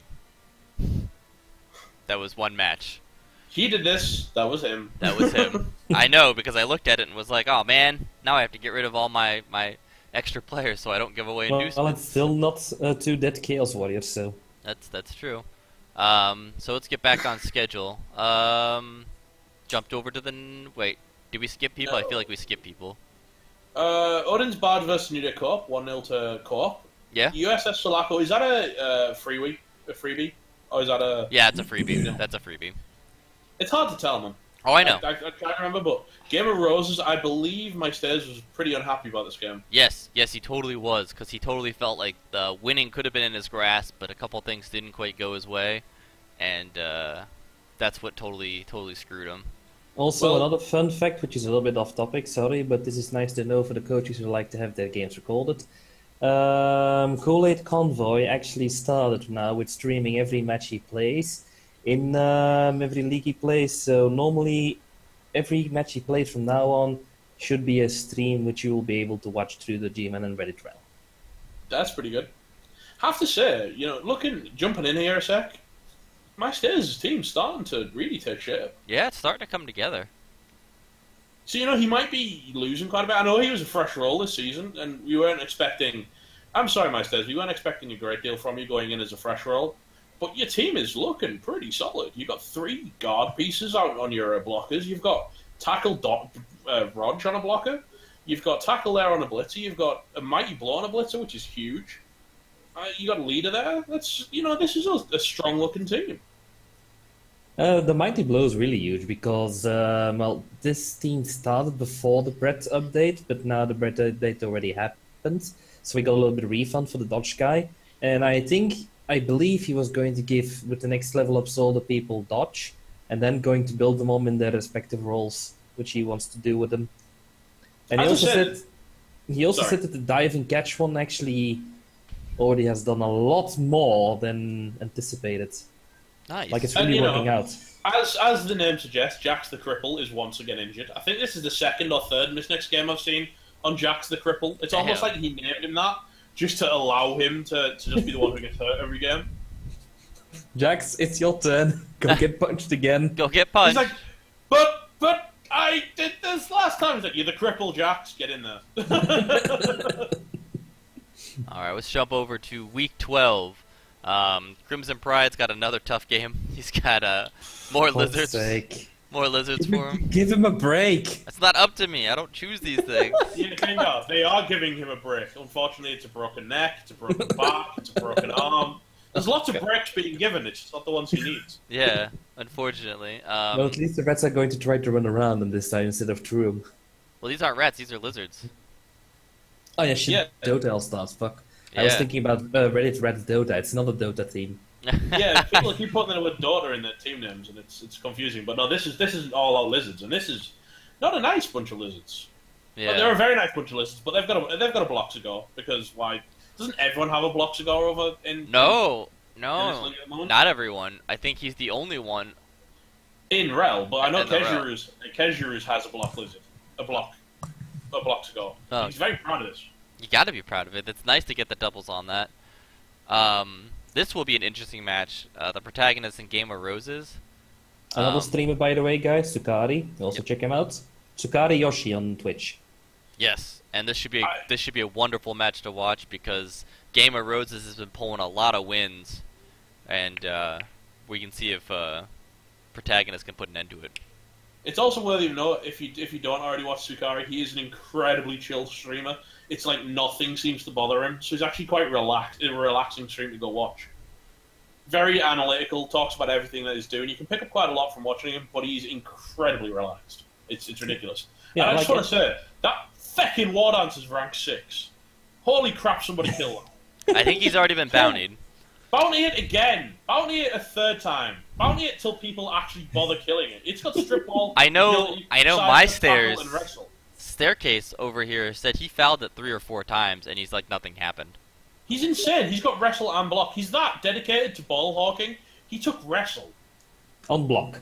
That was one match. He did this. That was him. That was him. I know, because I looked at it and was like, oh man, now I have to get rid of all my extra players so I don't give away inducements. Well, it's still not 2 dead Chaos Warriors, so... That's true. So let's get back on schedule. Jumped over to the... Wait, did we skip people? No. I feel like we skipped people. Odin's Bard versus New Day Co-op, 1-0 to Co-op. Yeah. USS Sulaco, is that a freebie? Or is that a... Yeah, it's a freebie. That's a freebie. It's hard to tell, man. Oh, I know. I can't remember, but Game of Roses, I believe my Stairs was pretty unhappy about this game. Yes, he totally was, because he totally felt like the winning could have been in his grasp, but a couple things didn't quite go his way, and that's what totally screwed him. Also, another fun fact, which is a little bit off topic, sorry, but this is nice to know for the coaches who like to have their games recorded. Kool-Aid Convoy actually started now with streaming every match he plays in every league he plays, so normally every match he plays from now on should be a stream which you will be able to watch through the G-Man and Reddit realm. That's pretty good. Have to say, jumping in here a sec, my Stairs' team's starting to really take shape. Yeah, it's starting to come together. So, he might be losing quite a bit. I know he was a fresh role this season, and we weren't expecting... I'm sorry, my Stairs, we weren't expecting a great deal from you going in as a fresh role. But your team is looking pretty solid. You've got 3 guard pieces out on your blockers. You've got Tackle Rog on a blocker. You've got Tackle there on a blitzer. You've got a Mighty Blow on a blitzer, which is huge. You got a leader there. This is a strong-looking team. The Mighty Blow is really huge because, well, this team started before the Brett update, but now the Brett update already happened. So we got a little bit of refund for the Dodge guy. And I believe he was going to give, with the next level ups, all the people Dodge, and then going to build them up in their respective roles, which he wants to do with them. And he also said that the dive and catch one actually already has done a lot more than anticipated. Nice. Like it's really working out. As the name suggests, Jax the Cripple is once again injured. I think this is the second or third in this next game I've seen on Jax the Cripple. It's almost like he named him that just to allow him to just be the one who gets hurt every game. Jax, it's your turn. Go get punched again. Go get punched. He's like, but I did this last time. He's like, you're the Cripple, Jax. Get in there. Alright, let's jump over to week 12. Crimson Pride's got another tough game. He's got more lizards. Sake. More lizards for him. Give him a break. It's not up to me. I don't choose these things. Yeah, they are giving him a break. Unfortunately, it's a broken neck, it's a broken back, it's a broken arm. There's lots of breaks being given. It's just not the ones he needs. Yeah, unfortunately. Well, at least the rats are going to try to run around on this time instead of through him. Well, these aren't rats. These are lizards. Oh yeah, shit. Yeah. Dota All-Stars. Fuck. Yeah. I was thinking about Reddit Rats Dota. It's not a Dota team. Yeah, people keep putting the word Dota in their team names, and it's confusing. But no, this is all out lizards, and this is not a nice bunch of lizards. Yeah, they're a very nice bunch of lizards, but they've got a Bloxago because why? Doesn't everyone have a Bloxago over in? No, not everyone. I think he's the only one in Rel, but I know Kezurus has a block lizard, a Bloxago. Oh. He's very proud of this. You got to be proud of it. It's nice to get the doubles on that. This will be an interesting match. The protagonist in Game of Roses. Another streamer, by the way, guys, Sukari. Also check him out. Sukari Yoshi on Twitch. Yes, and this should be a wonderful match to watch because Game of Roses has been pulling a lot of wins, and we can see if protagonist can put an end to it. It's also worthy of note, if you don't already watch Sukari, he is an incredibly chill streamer. It's like nothing seems to bother him, so he's actually quite a relaxing stream to go watch. Very analytical, talks about everything that he's doing. You can pick up quite a lot from watching him, but he's incredibly relaxed. It's ridiculous. Yeah, and I just want to say, that feckin' War Dance is rank 6. Holy crap, somebody kill him. I think he's already been bountied. Bounty it again. Bounty it a third time. Bounty it till people actually bother killing it. It's got strip ball. I know my staircase over here said he fouled it 3 or 4 times, and he's like nothing happened. He's insane. He's got wrestle and block. He's that dedicated to ball hawking. He took wrestle on block.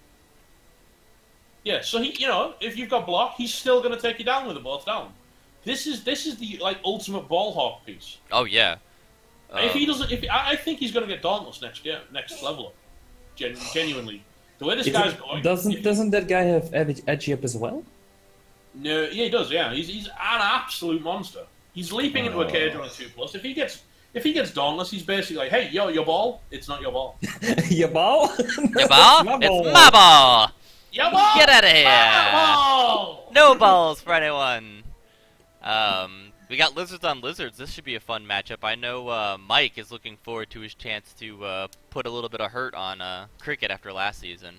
Yeah, so if you've got block, he's still going to take you down with the both down. This is the ultimate ball hawk piece. Oh yeah. If he doesn't, I think he's going to get Dauntless next level up. Genuinely, the way this guy's going. Doesn't that guy have edgy up as well? No, yeah, he does. Yeah, he's an absolute monster. He's leaping into a cage on a 2+. If he gets Dauntless, he's basically like, hey, yo, your ball? It's not your ball. Your ball? Your ball? It's my ball. Your ball? Get out of here. My ball. No balls for anyone. We got lizards on lizards. This should be a fun matchup. I know Mike is looking forward to his chance to put a little bit of hurt on Cricket after last season.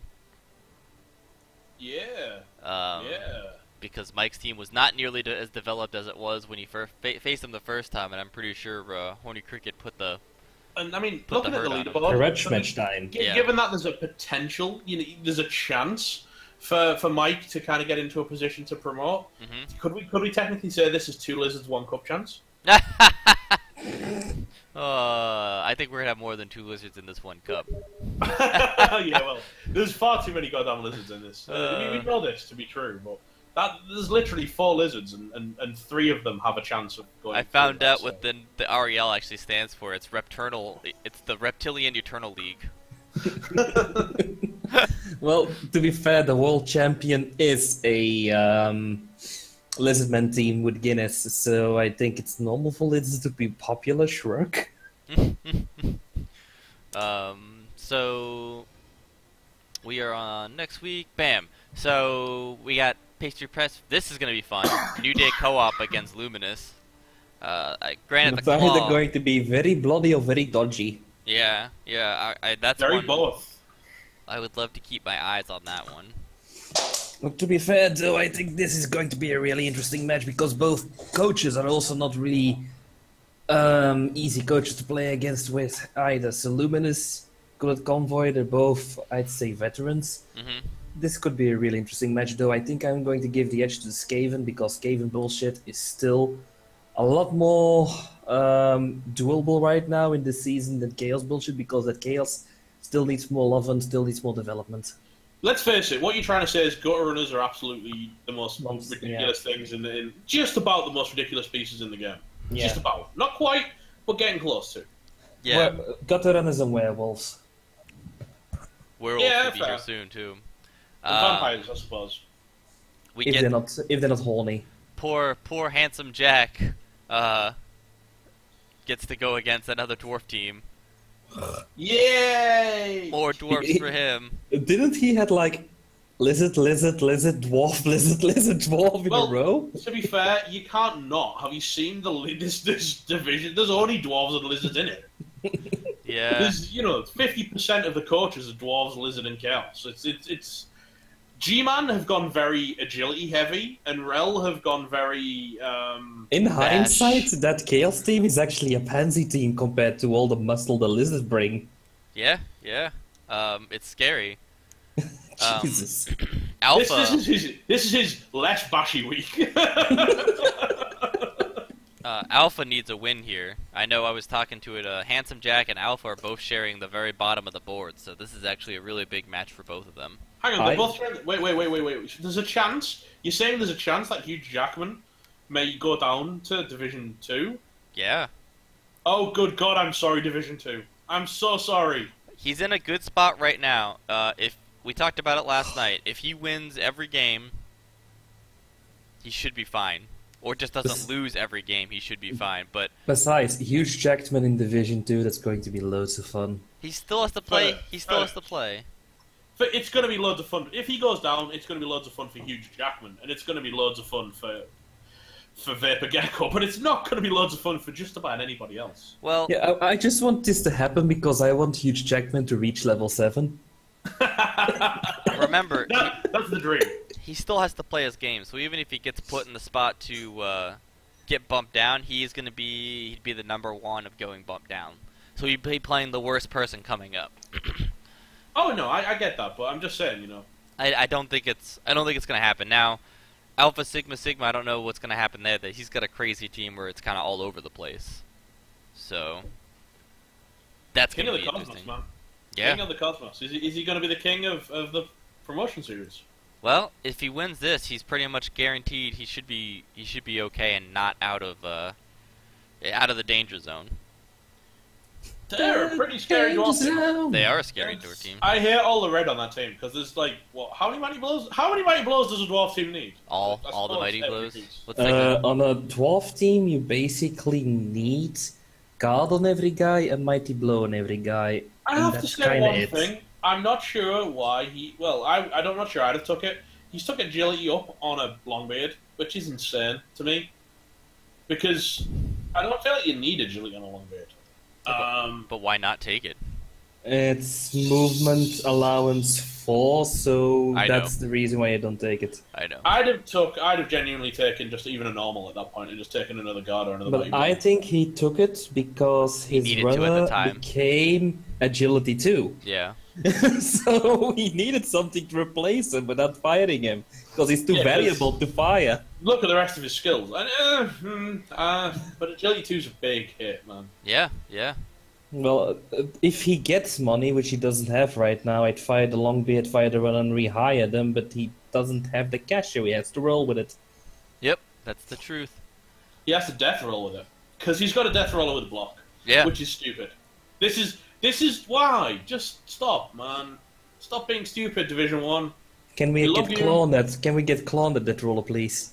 Yeah. Because Mike's team was not nearly as developed as it was when he first faced him the first time, and I'm pretty sure Horny Cricket put the. And I mean, looking at the leaderboard, given that there's a potential, there's a chance for Mike to kind of get into a position to promote. Mm-hmm. Could we technically say this is 2 lizards, 1 cup chance? I think we're gonna have more than 2 lizards in this 1 cup. Yeah, well, there's far too many goddamn lizards in this. We know this to be true, but there's literally 4 lizards, and 3 of them have a chance of going. I found out what the REL actually stands for. It's Repturnal. It's the Reptilian Eternal League. Well, to be fair, the world champion is a Lizardman team with Guinness, so I think it's normal for lizards to be popular, Shrug. So we are on next week. Bam. So we got Pastry Press. This is gonna be fun. New Day co-op against Luminous. Granted, the claw. They're going to be very bloody or very dodgy. Yeah. That's very both. I would love to keep my eyes on that one. Look, to be fair, though, I think this is going to be a really interesting match because both coaches are also not really easy coaches to play against with either. So Luminous, Gullet Convoy, they're both, I'd say, veterans. Mm-hmm. This could be a really interesting match, though. I think I'm going to give the edge to Skaven because Skaven bullshit is still a lot more doable right now in this season than Chaos bullshit because that Chaos still needs more love and still needs more development. Let's face it, what you're trying to say is Gutter Runners are absolutely the most ridiculous things in just about the most ridiculous pieces in the game. Yeah. Just about. Not quite, but getting close to. Yeah. Gutter Runners and Werewolves. Werewolves will be here soon, too. Vampires, I suppose. If they're not horny. Poor handsome Jack gets to go against another dwarf team. Yay! More dwarfs for him. Didn't he had like lizard, dwarf, lizard, dwarf in a row? To be fair, you can't not. Have you seen this division? There's only dwarves and lizards in it. Yeah. There's 50% of the coaches are dwarves, lizard, and chaos. It's G-Man have gone very agility heavy, and Rel have gone very. In hindsight, that Chaos team is actually a pansy team compared to all the muscle the lizards bring. Yeah. It's scary. Jesus. Alpha. This is his less bashy week. Alpha needs a win here. I know I was talking to it. Handsome Jack and Alpha are both sharing the very bottom of the board, so this is actually a really big match for both of them. Hang on, they're both trying. Wait. There's a chance. You're saying there's a chance that Hugh Jackman may go down to Division 2? Yeah. Oh, good God, I'm sorry, Division 2. I'm so sorry. He's in a good spot right now. If we talked about it last night, if he wins every game, he should be fine. Or just doesn't lose every game, he should be fine. But besides, Hugh Jackman in Division 2, that's going to be loads of fun. He still has to play. It's going to be loads of fun. If he goes down, it's going to be loads of fun for Hugh Jackman, and it's going to be loads of fun for Vapor Gecko, but it's not going to be loads of fun for just about anybody else. Well, yeah, I just want this to happen because I want Hugh Jackman to reach level 7. Remember, that's the dream. He still has to play his game, so even if he gets put in the spot to get bumped down, he'd be the number one of going bumped down. So he'd be playing the worst person coming up. Oh no, I get that, but I'm just saying, I don't think it's gonna happen now. Alpha Sigma, I don't know what's gonna happen there. That he's got a crazy team where it's kind of all over the place. So that's gonna be interesting. Cosmos, man. Yeah. King of the Cosmos. Is he gonna be the king of the promotion series? Well, if he wins this, he's pretty much guaranteed he should be okay and not out of the danger zone. They're a pretty scary dwarf team. They are a scary dwarf team. I hear all the red on that team because there's how many mighty blows? How many mighty blows does a dwarf team need? All the mighty blows. On a dwarf team, you basically need guard on every guy and mighty blow on every guy. I have to say one thing. I'm not sure why he. Well, I'm not sure I'd have took it. He's took agility up on a Longbeard, which is insane to me. Because I don't feel like you need agility on a Longbeard. But why not take it? It's movement allowance 4, so that's the reason why I don't take it. I know. I'd have genuinely taken just even a normal at that point and just taken another guard or another. But I think he took it because his runner became agility 2. Yeah. So he needed something to replace him without firing him because he's too valuable to fire. Look at the rest of his skills. But agility 2's a big hit, man. Yeah. Well, if he gets money, which he doesn't have right now, I'd fire the Longbeard, fire the run and rehire them, but he doesn't have the cash, so he has to roll with it. Yep, that's the truth. He has to death roll with it. Because he's got a death roller with a block. Yeah. Which is stupid. This is why. Just stop, man. Stop being stupid, Division 1. Can we get cloned? Can we get cloned at that roller, please?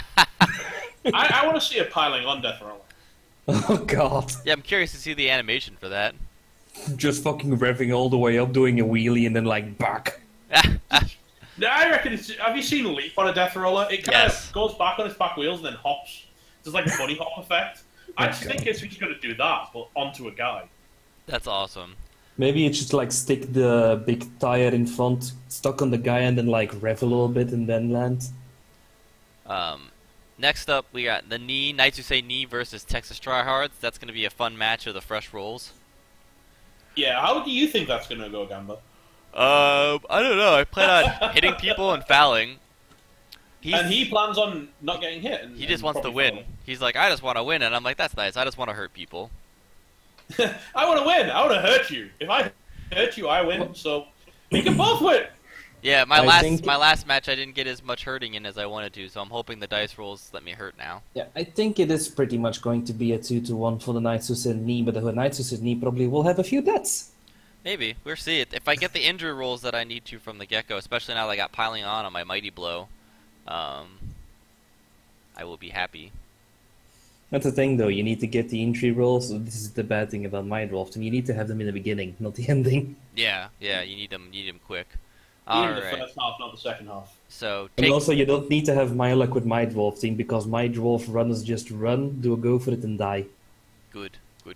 I want to see a piling on death roller. Oh god. Yeah, I'm curious to see the animation for that. Just fucking revving all the way up, doing a wheelie, and then back. I reckon have you seen Leap on a death roller? It kind of goes back on its back wheels and then hops. There's like a bunny hop effect. I just think he's going to do that, but onto a guy. That's awesome. Maybe you should like stick the big tire in front, stuck on the guy, and then like rev a little bit and then land. Next up, we got the Knee, Knights Who Say Knee versus Texas Tryhards. That's going to be a fun match of the fresh rolls. Yeah, how do you think that's going to go, Gamba? I don't know. I plan on hitting people and fouling. And he plans on not getting hit. He just wants to win. He's like, I just want to win, and I'm like, that's nice. I just want to hurt people. I want to win. I want to hurt you. If I hurt you, I win. So we can both win. Yeah, my last match I didn't get as much hurting in as I wanted to, so I'm hoping the dice rolls let me hurt now. Yeah, I think it is pretty much going to be a 2-1 for the Knights Who Said Knee, but the Knights Who Said Knee probably will have a few deaths. Maybe. We'll see. If I get the injury rolls that I need to from the get-go, especially now that I got piling on my Mighty Blow, I will be happy. That's the thing, though. You need to get the injury rolls. This is the bad thing about my draft, and you need to have them in the beginning, not the ending. Yeah, you need them quick. In the first half, not the second half. So and also, you don't need to have my luck with my dwarf team, because my dwarf runners just run, do a go for it, and die. Good.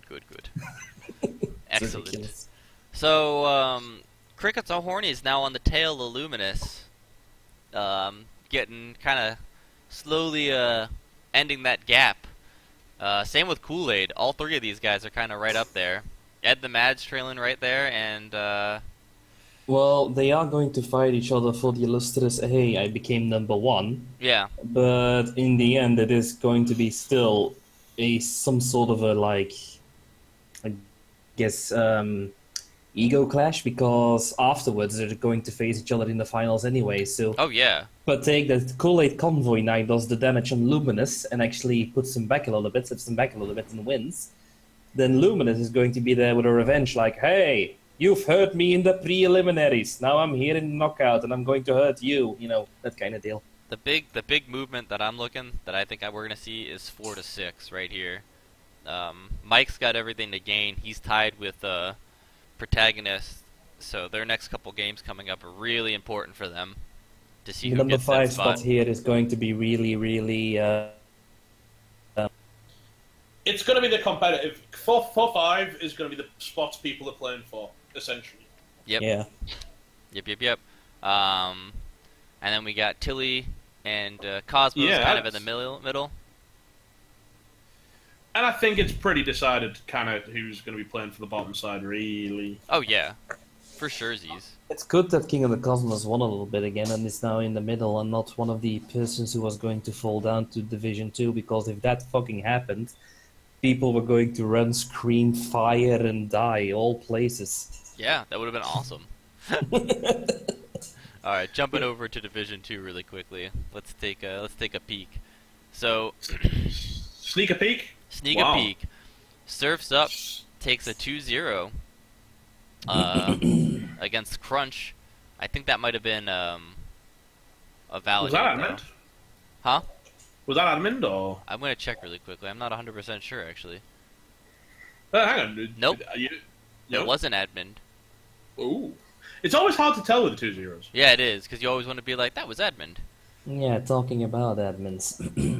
Excellent. So, Cricket's Horny is now on the tail of Luminous. Getting kind of slowly ending that gap. Same with Kool-Aid. All three of these guys are kind of right up there. Ed the Mad's trailing right there, and... Well, they are going to fight each other for the illustrious, hey, I became #1. Yeah. But in the end, it is going to be still some sort of a, like, I guess, ego clash, because afterwards they're going to face each other in the finals anyway, so... Oh, yeah. But take that Kool-Aid Convoy Knight does the damage on Luminous and actually puts him back a little bit, slips him back a little bit and wins. Then Luminous is going to be there with a revenge like, hey, you've hurt me in the preliminaries. Now I'm here in knockout and I'm going to hurt you. You know, that kind of deal. The big movement that I'm looking, that I think we're going to see is 4-6 right here. Mike's got everything to gain. He's tied with Protagonist, so their next couple games coming up are really important for them to see who number gets 5 that spot. spot here is going to be really, really... It's going to be the competitive... 4-5 is going to be the spots people are playing for, essentially. Yep. Yeah. Yep. And then we got Tilly and Cosmos kind of in the middle. And I think it's pretty decided kind of who's going to be playing for the bottom side, really. Oh, yeah. For sure, Z's. It's good that King of the Cosmos won a little bit again and is now in the middle and not one of the persons who was going to fall down to Division 2, because if that fucking happened, people were going to run, scream, fire, and die, all places. Yeah, that would have been awesome. Alright, jumping over to Division 2 really quickly. Let's take a peek. So... Sneak a peek? Sneak a peek. Surfs Up takes a 2-0 against Crunch. I think that might have been a valid. Was that Admund? Huh? Was that Admund or? I'm gonna check really quickly. I'm not 100% sure actually. Hang on. Nope. It wasn't Admund. Ooh. It's always hard to tell with the 2 zeros. Yeah, it is, because you always want to be like, that was Edmund. Yeah, talking about admins.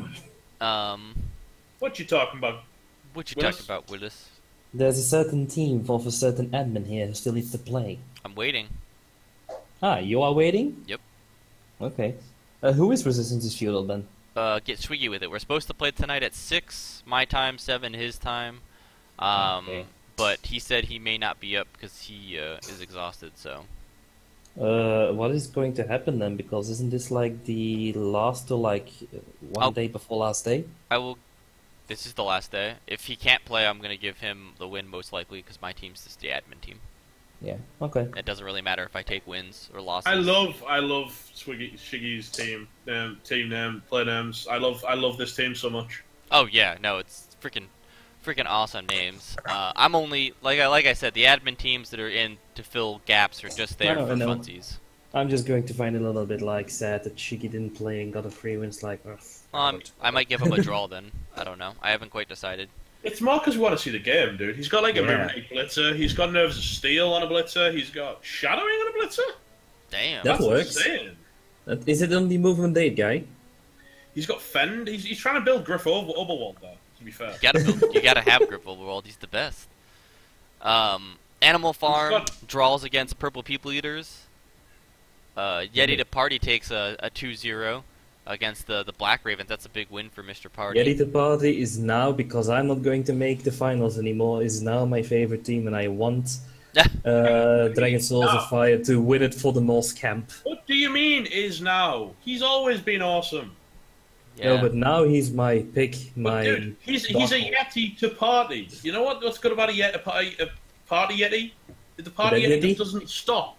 What you talking about? Talking about, Willis? There's a certain team of a certain admin here who still needs to play. I'm waiting. Ah, you are waiting? Yep. Okay. Who is Resistance Feudal then? Get swiggy with it. We're supposed to play tonight at 6, my time, 7, his time. Okay. But he said he may not be up because he is exhausted, so... What is going to happen then? Because isn't this like the last or like one day before last day? This is the last day. If he can't play, I'm going to give him the win most likely because my team's just the admin team. Yeah, okay. It doesn't really matter if I take wins or losses. I love Shiggy's team name, play names. I love this team so much. Oh yeah, no, it's freaking awesome names. I'm only like I said, the admin teams that are in to fill gaps are just there for funsies. I'm just going to find it a little bit like sad that Shiggy didn't play and got a free win. It's like, I might give him a draw then. I don't know. I haven't quite decided. It's more because we want to see the game, dude. He's got like a Movement 8 Blitzer. He's got Nerves of Steel on a Blitzer. He's got Shadowing on a Blitzer. Damn. That works. Insane. Is it on the Movement 8 guy? He's got Fend. He's trying to build Griff Overwald there, to be fair. You gotta have Griff Overwald. He's the best. Animal Farm draws against Purple People Eaters. Yeti to Party takes a 2-0 against the Black Ravens. That's a big win for Mr. Party. Yeti to Party is now, because I'm not going to make the finals anymore, is now my favorite team, and I want Dragon Souls of Fire to win it for the North camp. What do you mean is now? He's always been awesome. Yeah. No, but now he's my pick. Dude, he's a Yeti to Party. You know what's good about a Party Yeti? The Party Yeti doesn't stop.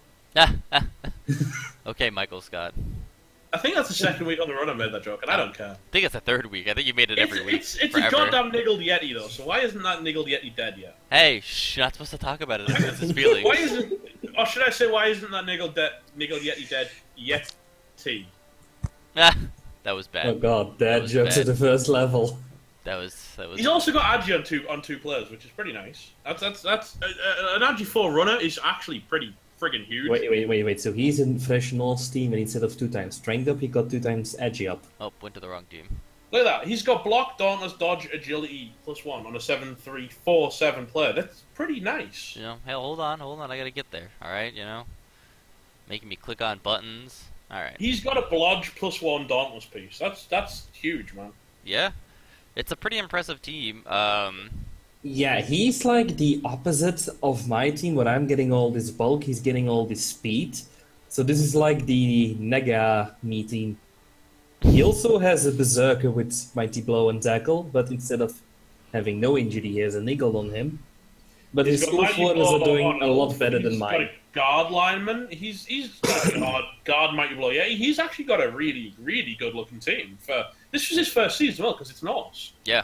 Okay, Michael Scott. I think that's the second week on the run I made that joke, and I don't care. I think it's the third week. I think you made it every week. It's a goddamn niggled Yeti, though, so why isn't that niggled Yeti dead yet? Hey, shh, not supposed to talk about it. It's his feelings. Why isn't... Or should I say, why isn't that niggled Yeti dead yet? That was bad. Oh god, dad jokes at the first level. That was. He's also got Agi on two players, which is pretty nice. That's an Agi 4 runner is actually pretty friggin' huge. Wait. So he's in Fresh North's team, and instead of 2 times Strength up, he got 2 times Agi up. Oh, went to the wrong team. Look at that. He's got Block, Dauntless, Dodge, Agility +1 on a 7-3-4-7 player. That's pretty nice. You know, hell, hold on. I gotta get there. All right, you know, making me click on buttons. All right. He's got a Blodge +1 Dauntless piece. That's huge, man. Yeah, it's a pretty impressive team. Yeah, he's like the opposite of my team, where I'm getting all this bulk, he's getting all this speed. So this is like the Nega me team. He also has a Berserker with Mighty Blow and Tackle, but instead of having no injury, he has a niggle on him. But his skill floaters are doing a lot better than mine. He's got a guard lineman. He's got a guard Mighty Blow. Yeah, he's actually got a really, really good looking team. This was his first season as well, because it's Norse. Yeah.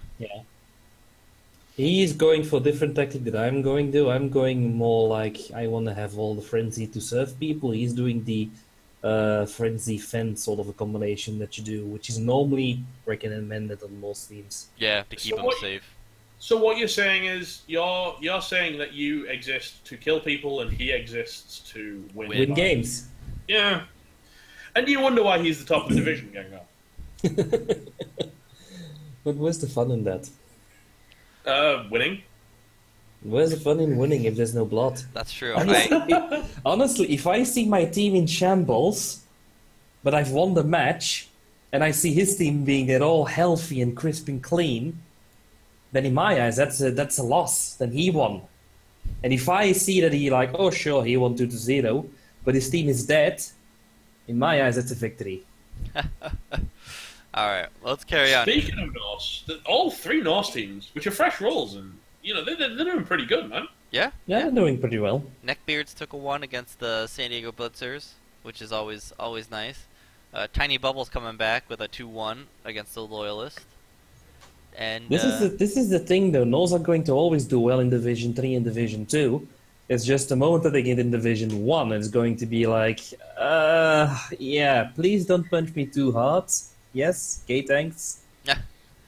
He's going for different tactic that I'm going to. I'm going more like I want to have all the frenzy to serve people. He's doing the frenzy fence sort of a combination that you do, which is normally recommended on most teams. Yeah, to keep them safe. So what you're saying is you're saying that you exist to kill people and he exists to win games. Yeah, and you wonder why he's the top of the division, Gengar. But where's the fun in that? Winning. Where's the fun in winning if there's no blood? That's true. Honestly, if I see my team in shambles, but I've won the match, and I see his team being at all healthy and crisp and clean, then in my eyes, that's a loss. Then he won. And if I see that he he won 2-0, but his team is dead, in my eyes, that's a victory. Alright, let's carry on. Speaking of Norse, all 3 Norse teams, which are fresh rolls, and they're doing pretty good, man. Yeah, they're doing pretty well. Neckbeards took a 1 against the San Diego Blitzers, which is always nice. Tiny Bubbles coming back with a 2-1 against the Loyalist. And this is the thing, though. Norse are going to always do well in Division 3 and Division 2. It's just the moment that they get in Division 1, it's going to be like, yeah, please don't punch me too hard. Yes, K-Tanks. Yeah.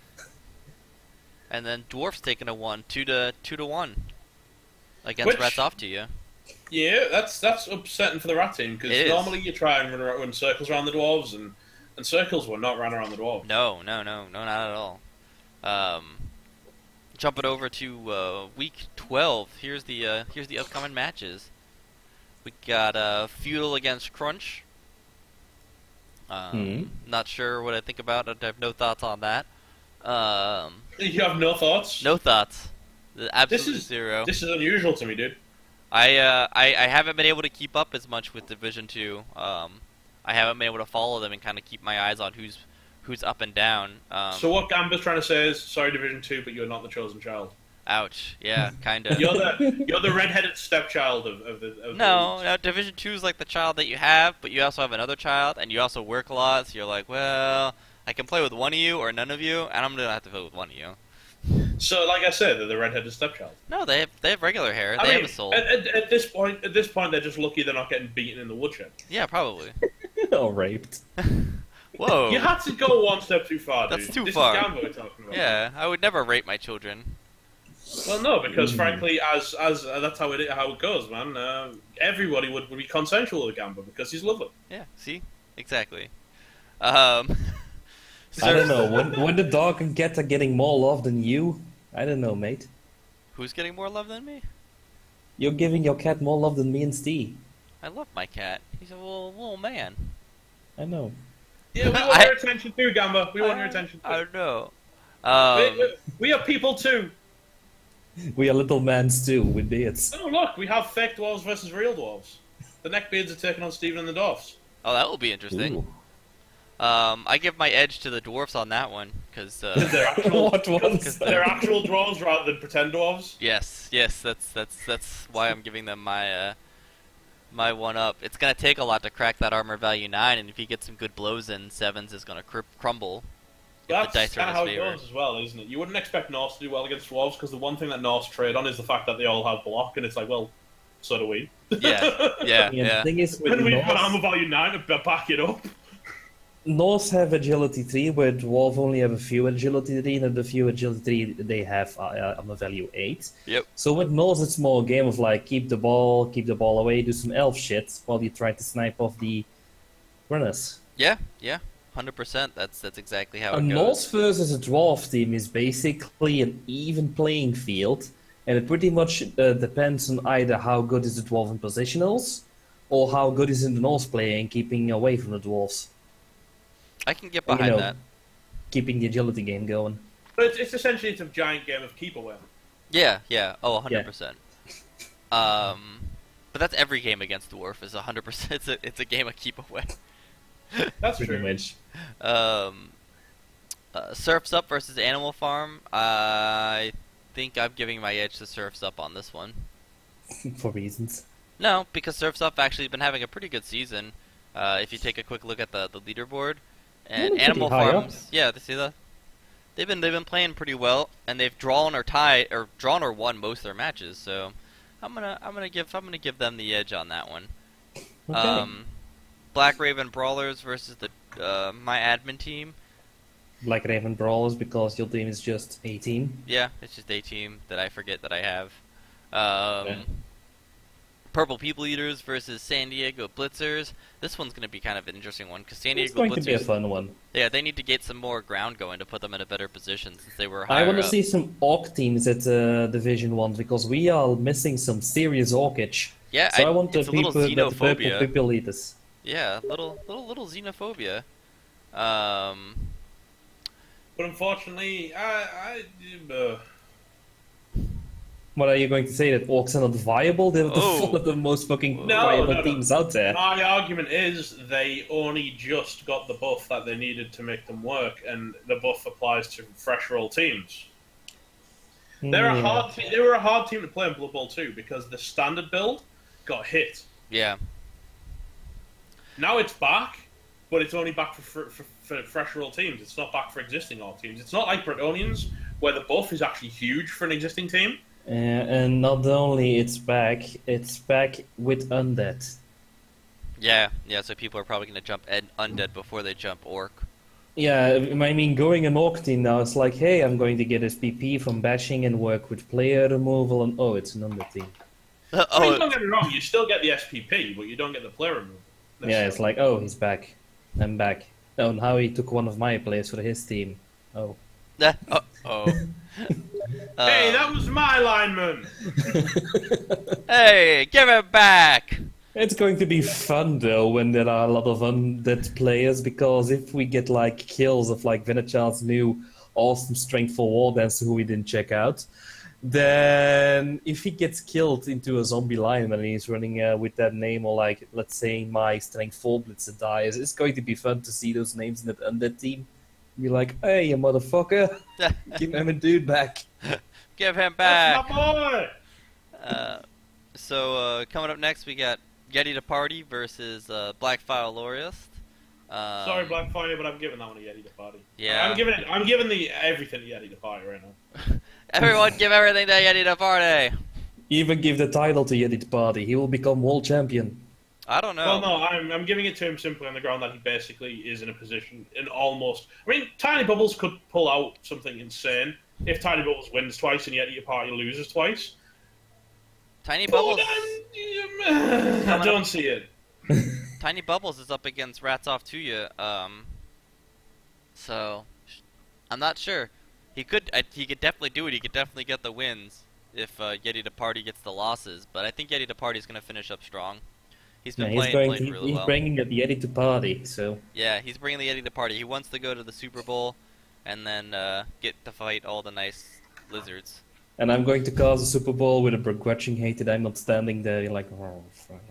And then Dwarf's taking a 1, 2-1 against Rats Off to you. Yeah, that's upsetting for the Rat team, because normally you try and run circles around the Dwarves, and circles were not run around the Dwarves. No, not at all. Jumping over to week 12. Here's the upcoming matches. We got Feudal against Crunch. Not sure what I think about it. I have no thoughts on that. You have no thoughts? No thoughts. Absolutely zero. This is unusual to me, dude. I haven't been able to keep up as much with Division 2. I haven't been able to follow them and kind of keep my eyes on who's up and down. So what Gamba's trying to say is, sorry, Division 2, but you're not the chosen child. Ouch. Yeah, kind of. You're the redheaded stepchild of the. No, Division 2 is like the child that you have, but you also have another child, and you also work a lot. So you're like, well, I can play with one of you or none of you, and I'm gonna have to play with one of you. So, like I said, they're the redheaded stepchild. No, they have regular hair. They have a soul. At this point, they're just lucky they're not getting beaten in the woodshed. Yeah, probably. Or raped. Whoa. You had to go one step too far, dude. That's too far. This is Gamba we're talking about. Yeah, I would never rape my children. Well, no, because frankly, as that's how it goes, man. Everybody would be consensual with Gamba because he's lovely. Yeah, see? Exactly. I don't know. When the dog and cat are getting more love than you, I don't know, mate. Who's getting more love than me? You're giving your cat more love than me and Steve. I love my cat. He's a little man. I know. Yeah, we want your attention too, Gamba. We want your attention too. I know. We are people too. We are little mans too, with beards. Oh, look, we have fake dwarves versus real dwarves. The neckbeards are taking on Steven and the dwarfs. Oh, that will be interesting. Ooh. I give my edge to the dwarfs on that one, because they're actual, they're actual dwarves rather than pretend dwarves. Yes, that's why I'm giving them my my one up. It's gonna take a lot to crack that armor value 9, and if you get some good blows in, 7s is gonna crumble. That's kind of how it goes as well, isn't it? You wouldn't expect Norse to do well against dwarves because the one thing that Norse trade on is the fact that they all have block, and it's like, well, so do we. Yeah. The thing is, with and we've Norse, got armor value 9 to back it up. Norse have agility 3, where dwarf only have a few agility 3, and the few agility 3 they have armor value 8. Yep. So with Norse, it's more a game of like keep the ball away, do some elf shit while you try to snipe off the runners. Yeah, 100%. That's exactly how it A goes. Norse versus a dwarf team is basically an even playing field, and it pretty much depends on either how good is the dwarf in positionals, or how good is in the Norse playing, keeping away from the dwarves. I can get behind that. Keeping the agility game going. But it's essentially a giant game of keep away. Yeah. Oh, 100%. But that's every game against dwarf is 100%. It's a game of keep away. That's pretty true. much. Surfs Up versus Animal Farm. I think I'm giving my edge to Surfs Up on this one. For reasons. No, because Surfs Up actually been having a pretty good season. If you take a quick look at the leaderboard, and Animal Farms, yeah, see that? They've been playing pretty well, and they've drawn or won most of their matches. So I'm gonna give them the edge on that one. Okay. Black Raven Brawlers versus the my admin team. Black Raven Brawlers because your team is just a team. Yeah, it's just a team that I forget that I have. Purple People Eaters versus San Diego Blitzers. This one's going to be kind of an interesting one because San Diego Blitzers. It's going to be a fun one. Yeah, they need to get some more ground going to put them in a better position since they were higher I want to up. see some Orc teams at Division 1 because we are missing some serious Orcage. Yeah, so I want the it's a little people, the Purple xenophobia. People Eaters. Yeah, little xenophobia. But unfortunately, What are you going to say, that Orcs are not viable? They're one of the most fucking viable teams out there. My argument is they only just got the buff that they needed to make them work, and the buff applies to fresh roll teams. They were a hard team to play in Blood Bowl 2 because the standard build got hit. Yeah. Now it's back, but it's only back for fresh roll teams. It's not back for existing Orc teams. It's not like Bretonians, where the buff is actually huge for an existing team. And not only it's back with Undead. Yeah, so people are probably going to jump Undead before they jump Orc. Yeah, I mean, going an Orc team now, it's like, hey, I'm going to get SPP from bashing and work with player removal, and oh, it's an Undead team. I mean, don't get me wrong, you still get the SPP, but you don't get the player removal. Yeah, it's like, oh, he's back. I'm back. Oh, and how he took one of my players for his team. Oh. Hey, that was my lineman! Hey, give it back! It's going to be fun, though, when there are a lot of undead players, because if we get, like, kills of, like, Venechar's new awesome Strength for War Dancer who we didn't check out, then if he gets killed into a zombie lineman and he's running with that name, or, like, let's say my Strength 4 Blitzer dies, it's going to be fun to see those names in that undead team. Be like, hey, you motherfucker, give him a dude back. Give him back. That's my boy! So coming up next, we got Yeti to Party versus Blackfire Lorist. Sorry, Blackfire, but I'm giving that one to Yeti to Party. Yeah. I'm giving the everything to Yeti to Party right now. Everyone, give everything to Yeti to Party. Even give the title to Yeti to Party. He will become world champion. I don't know. Well, no, I'm giving it to him simply on the ground that he basically is in a position in almost. I mean, Tiny Bubbles could pull out something insane if Tiny Bubbles wins twice and yet your party loses twice. Tiny Bubbles. I don't see it. Tiny Bubbles is up against Rats Off to you. So I'm not sure. He could definitely do it. He could definitely get the wins. if Yeti the Party gets the losses, but I think Yeti the Party is going to finish up strong. He's been playing really well. He's bringing the Yeti to party, so... Yeah, he's bringing the Yeti to party. He wants to go to the Super Bowl and then get to fight all the nice lizards. And I'm going to cause a Super Bowl with a begrudging hate that I'm not standing there like... On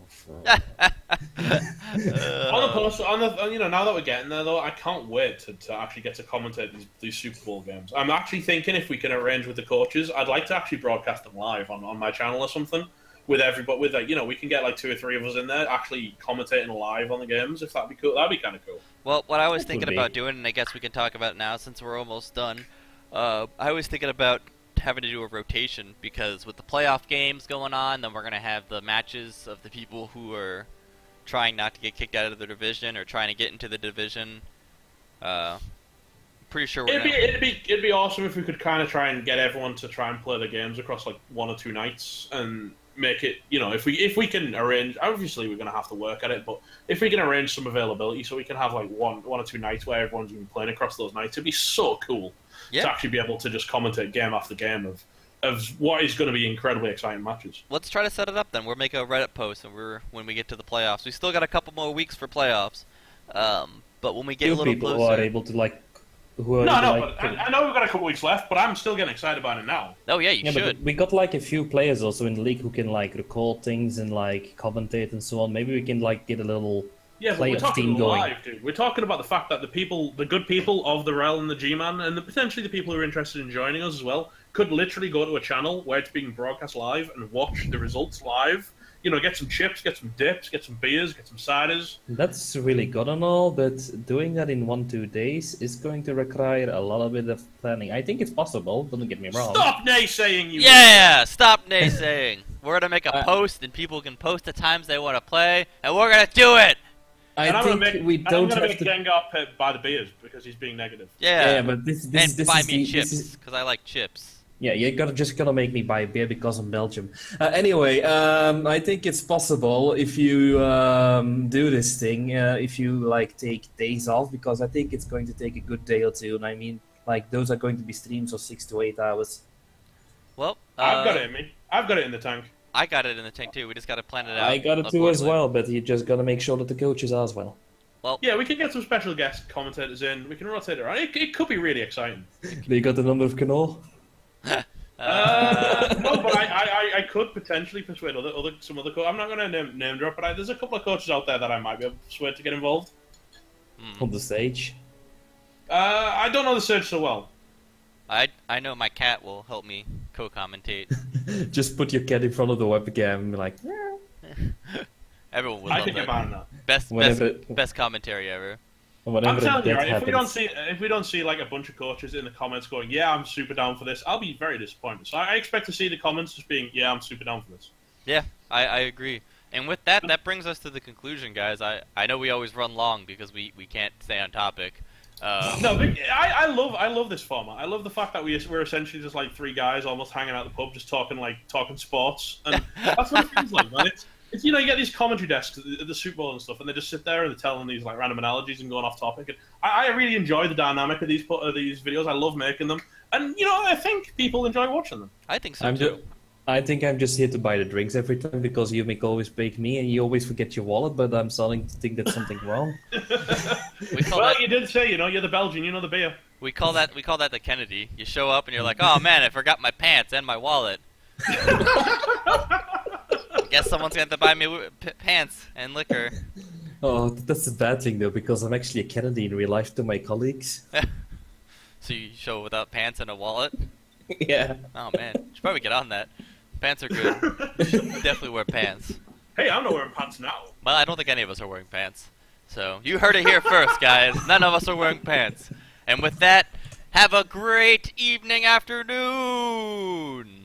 the post, now that we're getting there though, I can't wait to actually get to commentate these Super Bowl games. I'm actually thinking if we can arrange with the coaches, I'd like to actually broadcast them live on my channel or something. With everybody, we can get like 2 or 3 of us in there actually commentating live on the games. If that'd be cool, that'd be kind of cool. Well, what I was thinking about doing, and I guess we can talk about it now since we're almost done. I was thinking about having to do a rotation because with the playoff games going on, then we're gonna have the matches of the people who are trying not to get kicked out of the division or trying to get into the division. Pretty sure it'd be awesome if we could kind of try and get everyone to try and play the games across like 1 or 2 nights and make it, if we can arrange, obviously we're going to have to work at it, but if we can arrange some availability so we can have like one or 2 nights where everyone's been playing across those nights, it'd be so cool to actually be able to just commentate game after game of what is going to be incredibly exciting matches. Let's try to set it up then. We'll make a Reddit post and when we get to the playoffs. We still got a couple more weeks for playoffs, but when we get a little people closer... who are able to like... But I know we've got a couple weeks left, but I'm still getting excited about it now. Oh yeah, you should. But we got like a few players also in the league who can like record things and like commentate and so on. Maybe we can like get a little playoff team going. Live, dude. We're talking about the fact that the good people of the Rel and the G-Man, and potentially the people who are interested in joining us as well, could literally go to a channel where it's being broadcast live and watch the results live. Get some chips, get some dips, get some beers, get some ciders. That's really good and all, but doing that in 1-2 days is going to require a little bit of planning. I think it's possible, don't get me wrong. Stop naysaying, you! Yeah, stop naysaying. We're going to make a post, and people can post the times they want to play, and we're going to do it! I'm going to make Gengar buy the beers, because he's being negative. Yeah, but this buy me chips, because I like chips. Yeah, you're just gonna make me buy beer because I'm Belgium. Anyway, I think it's possible if you do this thing, if you like take days off, because I think it's going to take a good day or 2. And I mean, like those are going to be streams of 6 to 8 hours. Well, I've got it in me. I've got it in the tank. I got it in the tank too. We just got to plan it out. I got it too as well, but you just gotta make sure that the coaches are as well. Well, yeah, we can get some special guest commentators in. We can rotate it around. It could be really exciting. Do you got the number of Canol? No, but I could potentially persuade some other coaches. I'm not going to name drop, but there's a couple of coaches out there that I might be able to persuade to get involved. On the stage? I don't know the stage so well. I know my cat will help me co-commentate. Just put your cat in front of the webcam and be like... Everyone will love I think about that. Best commentary ever. I'm telling you, right, if we don't see like a bunch of coaches in the comments going, "Yeah, I'm super down for this," I'll be very disappointed. So I expect to see the comments just being, "Yeah, I'm super down for this." Yeah, I agree. And with that brings us to the conclusion, guys. I know we always run long because we can't stay on topic. No, I love this format. I love the fact that we're essentially just like 3 guys almost hanging out at the pub, just talking sports, and that's what it feels like, man. It's, you get these commentary desks at the Super Bowl and stuff, and they just sit there and they're telling these like random analogies and going off topic. And I really enjoy the dynamic of these videos. I love making them, and I think people enjoy watching them. I think so too. I think I'm just here to buy the drinks every time because you make always bake me and you always forget your wallet. But I'm starting to think that's something wrong. You did say you're the Belgian, you know the beer. We call that the Kennedy. You show up and you're like, oh man, I forgot my pants and my wallet. Guess someone's going to have to buy me pants and liquor. Oh, that's a bad thing, though, because I'm actually a Kennedy in real life to my colleagues. So you show without pants and a wallet? Yeah. Oh, man. You should probably get on that. Pants are good. You should definitely wear pants. Hey, I'm not wearing pants now. Well, I don't think any of us are wearing pants. So, you heard it here first, guys. None of us are wearing pants. And with that, have a great evening, afternoon!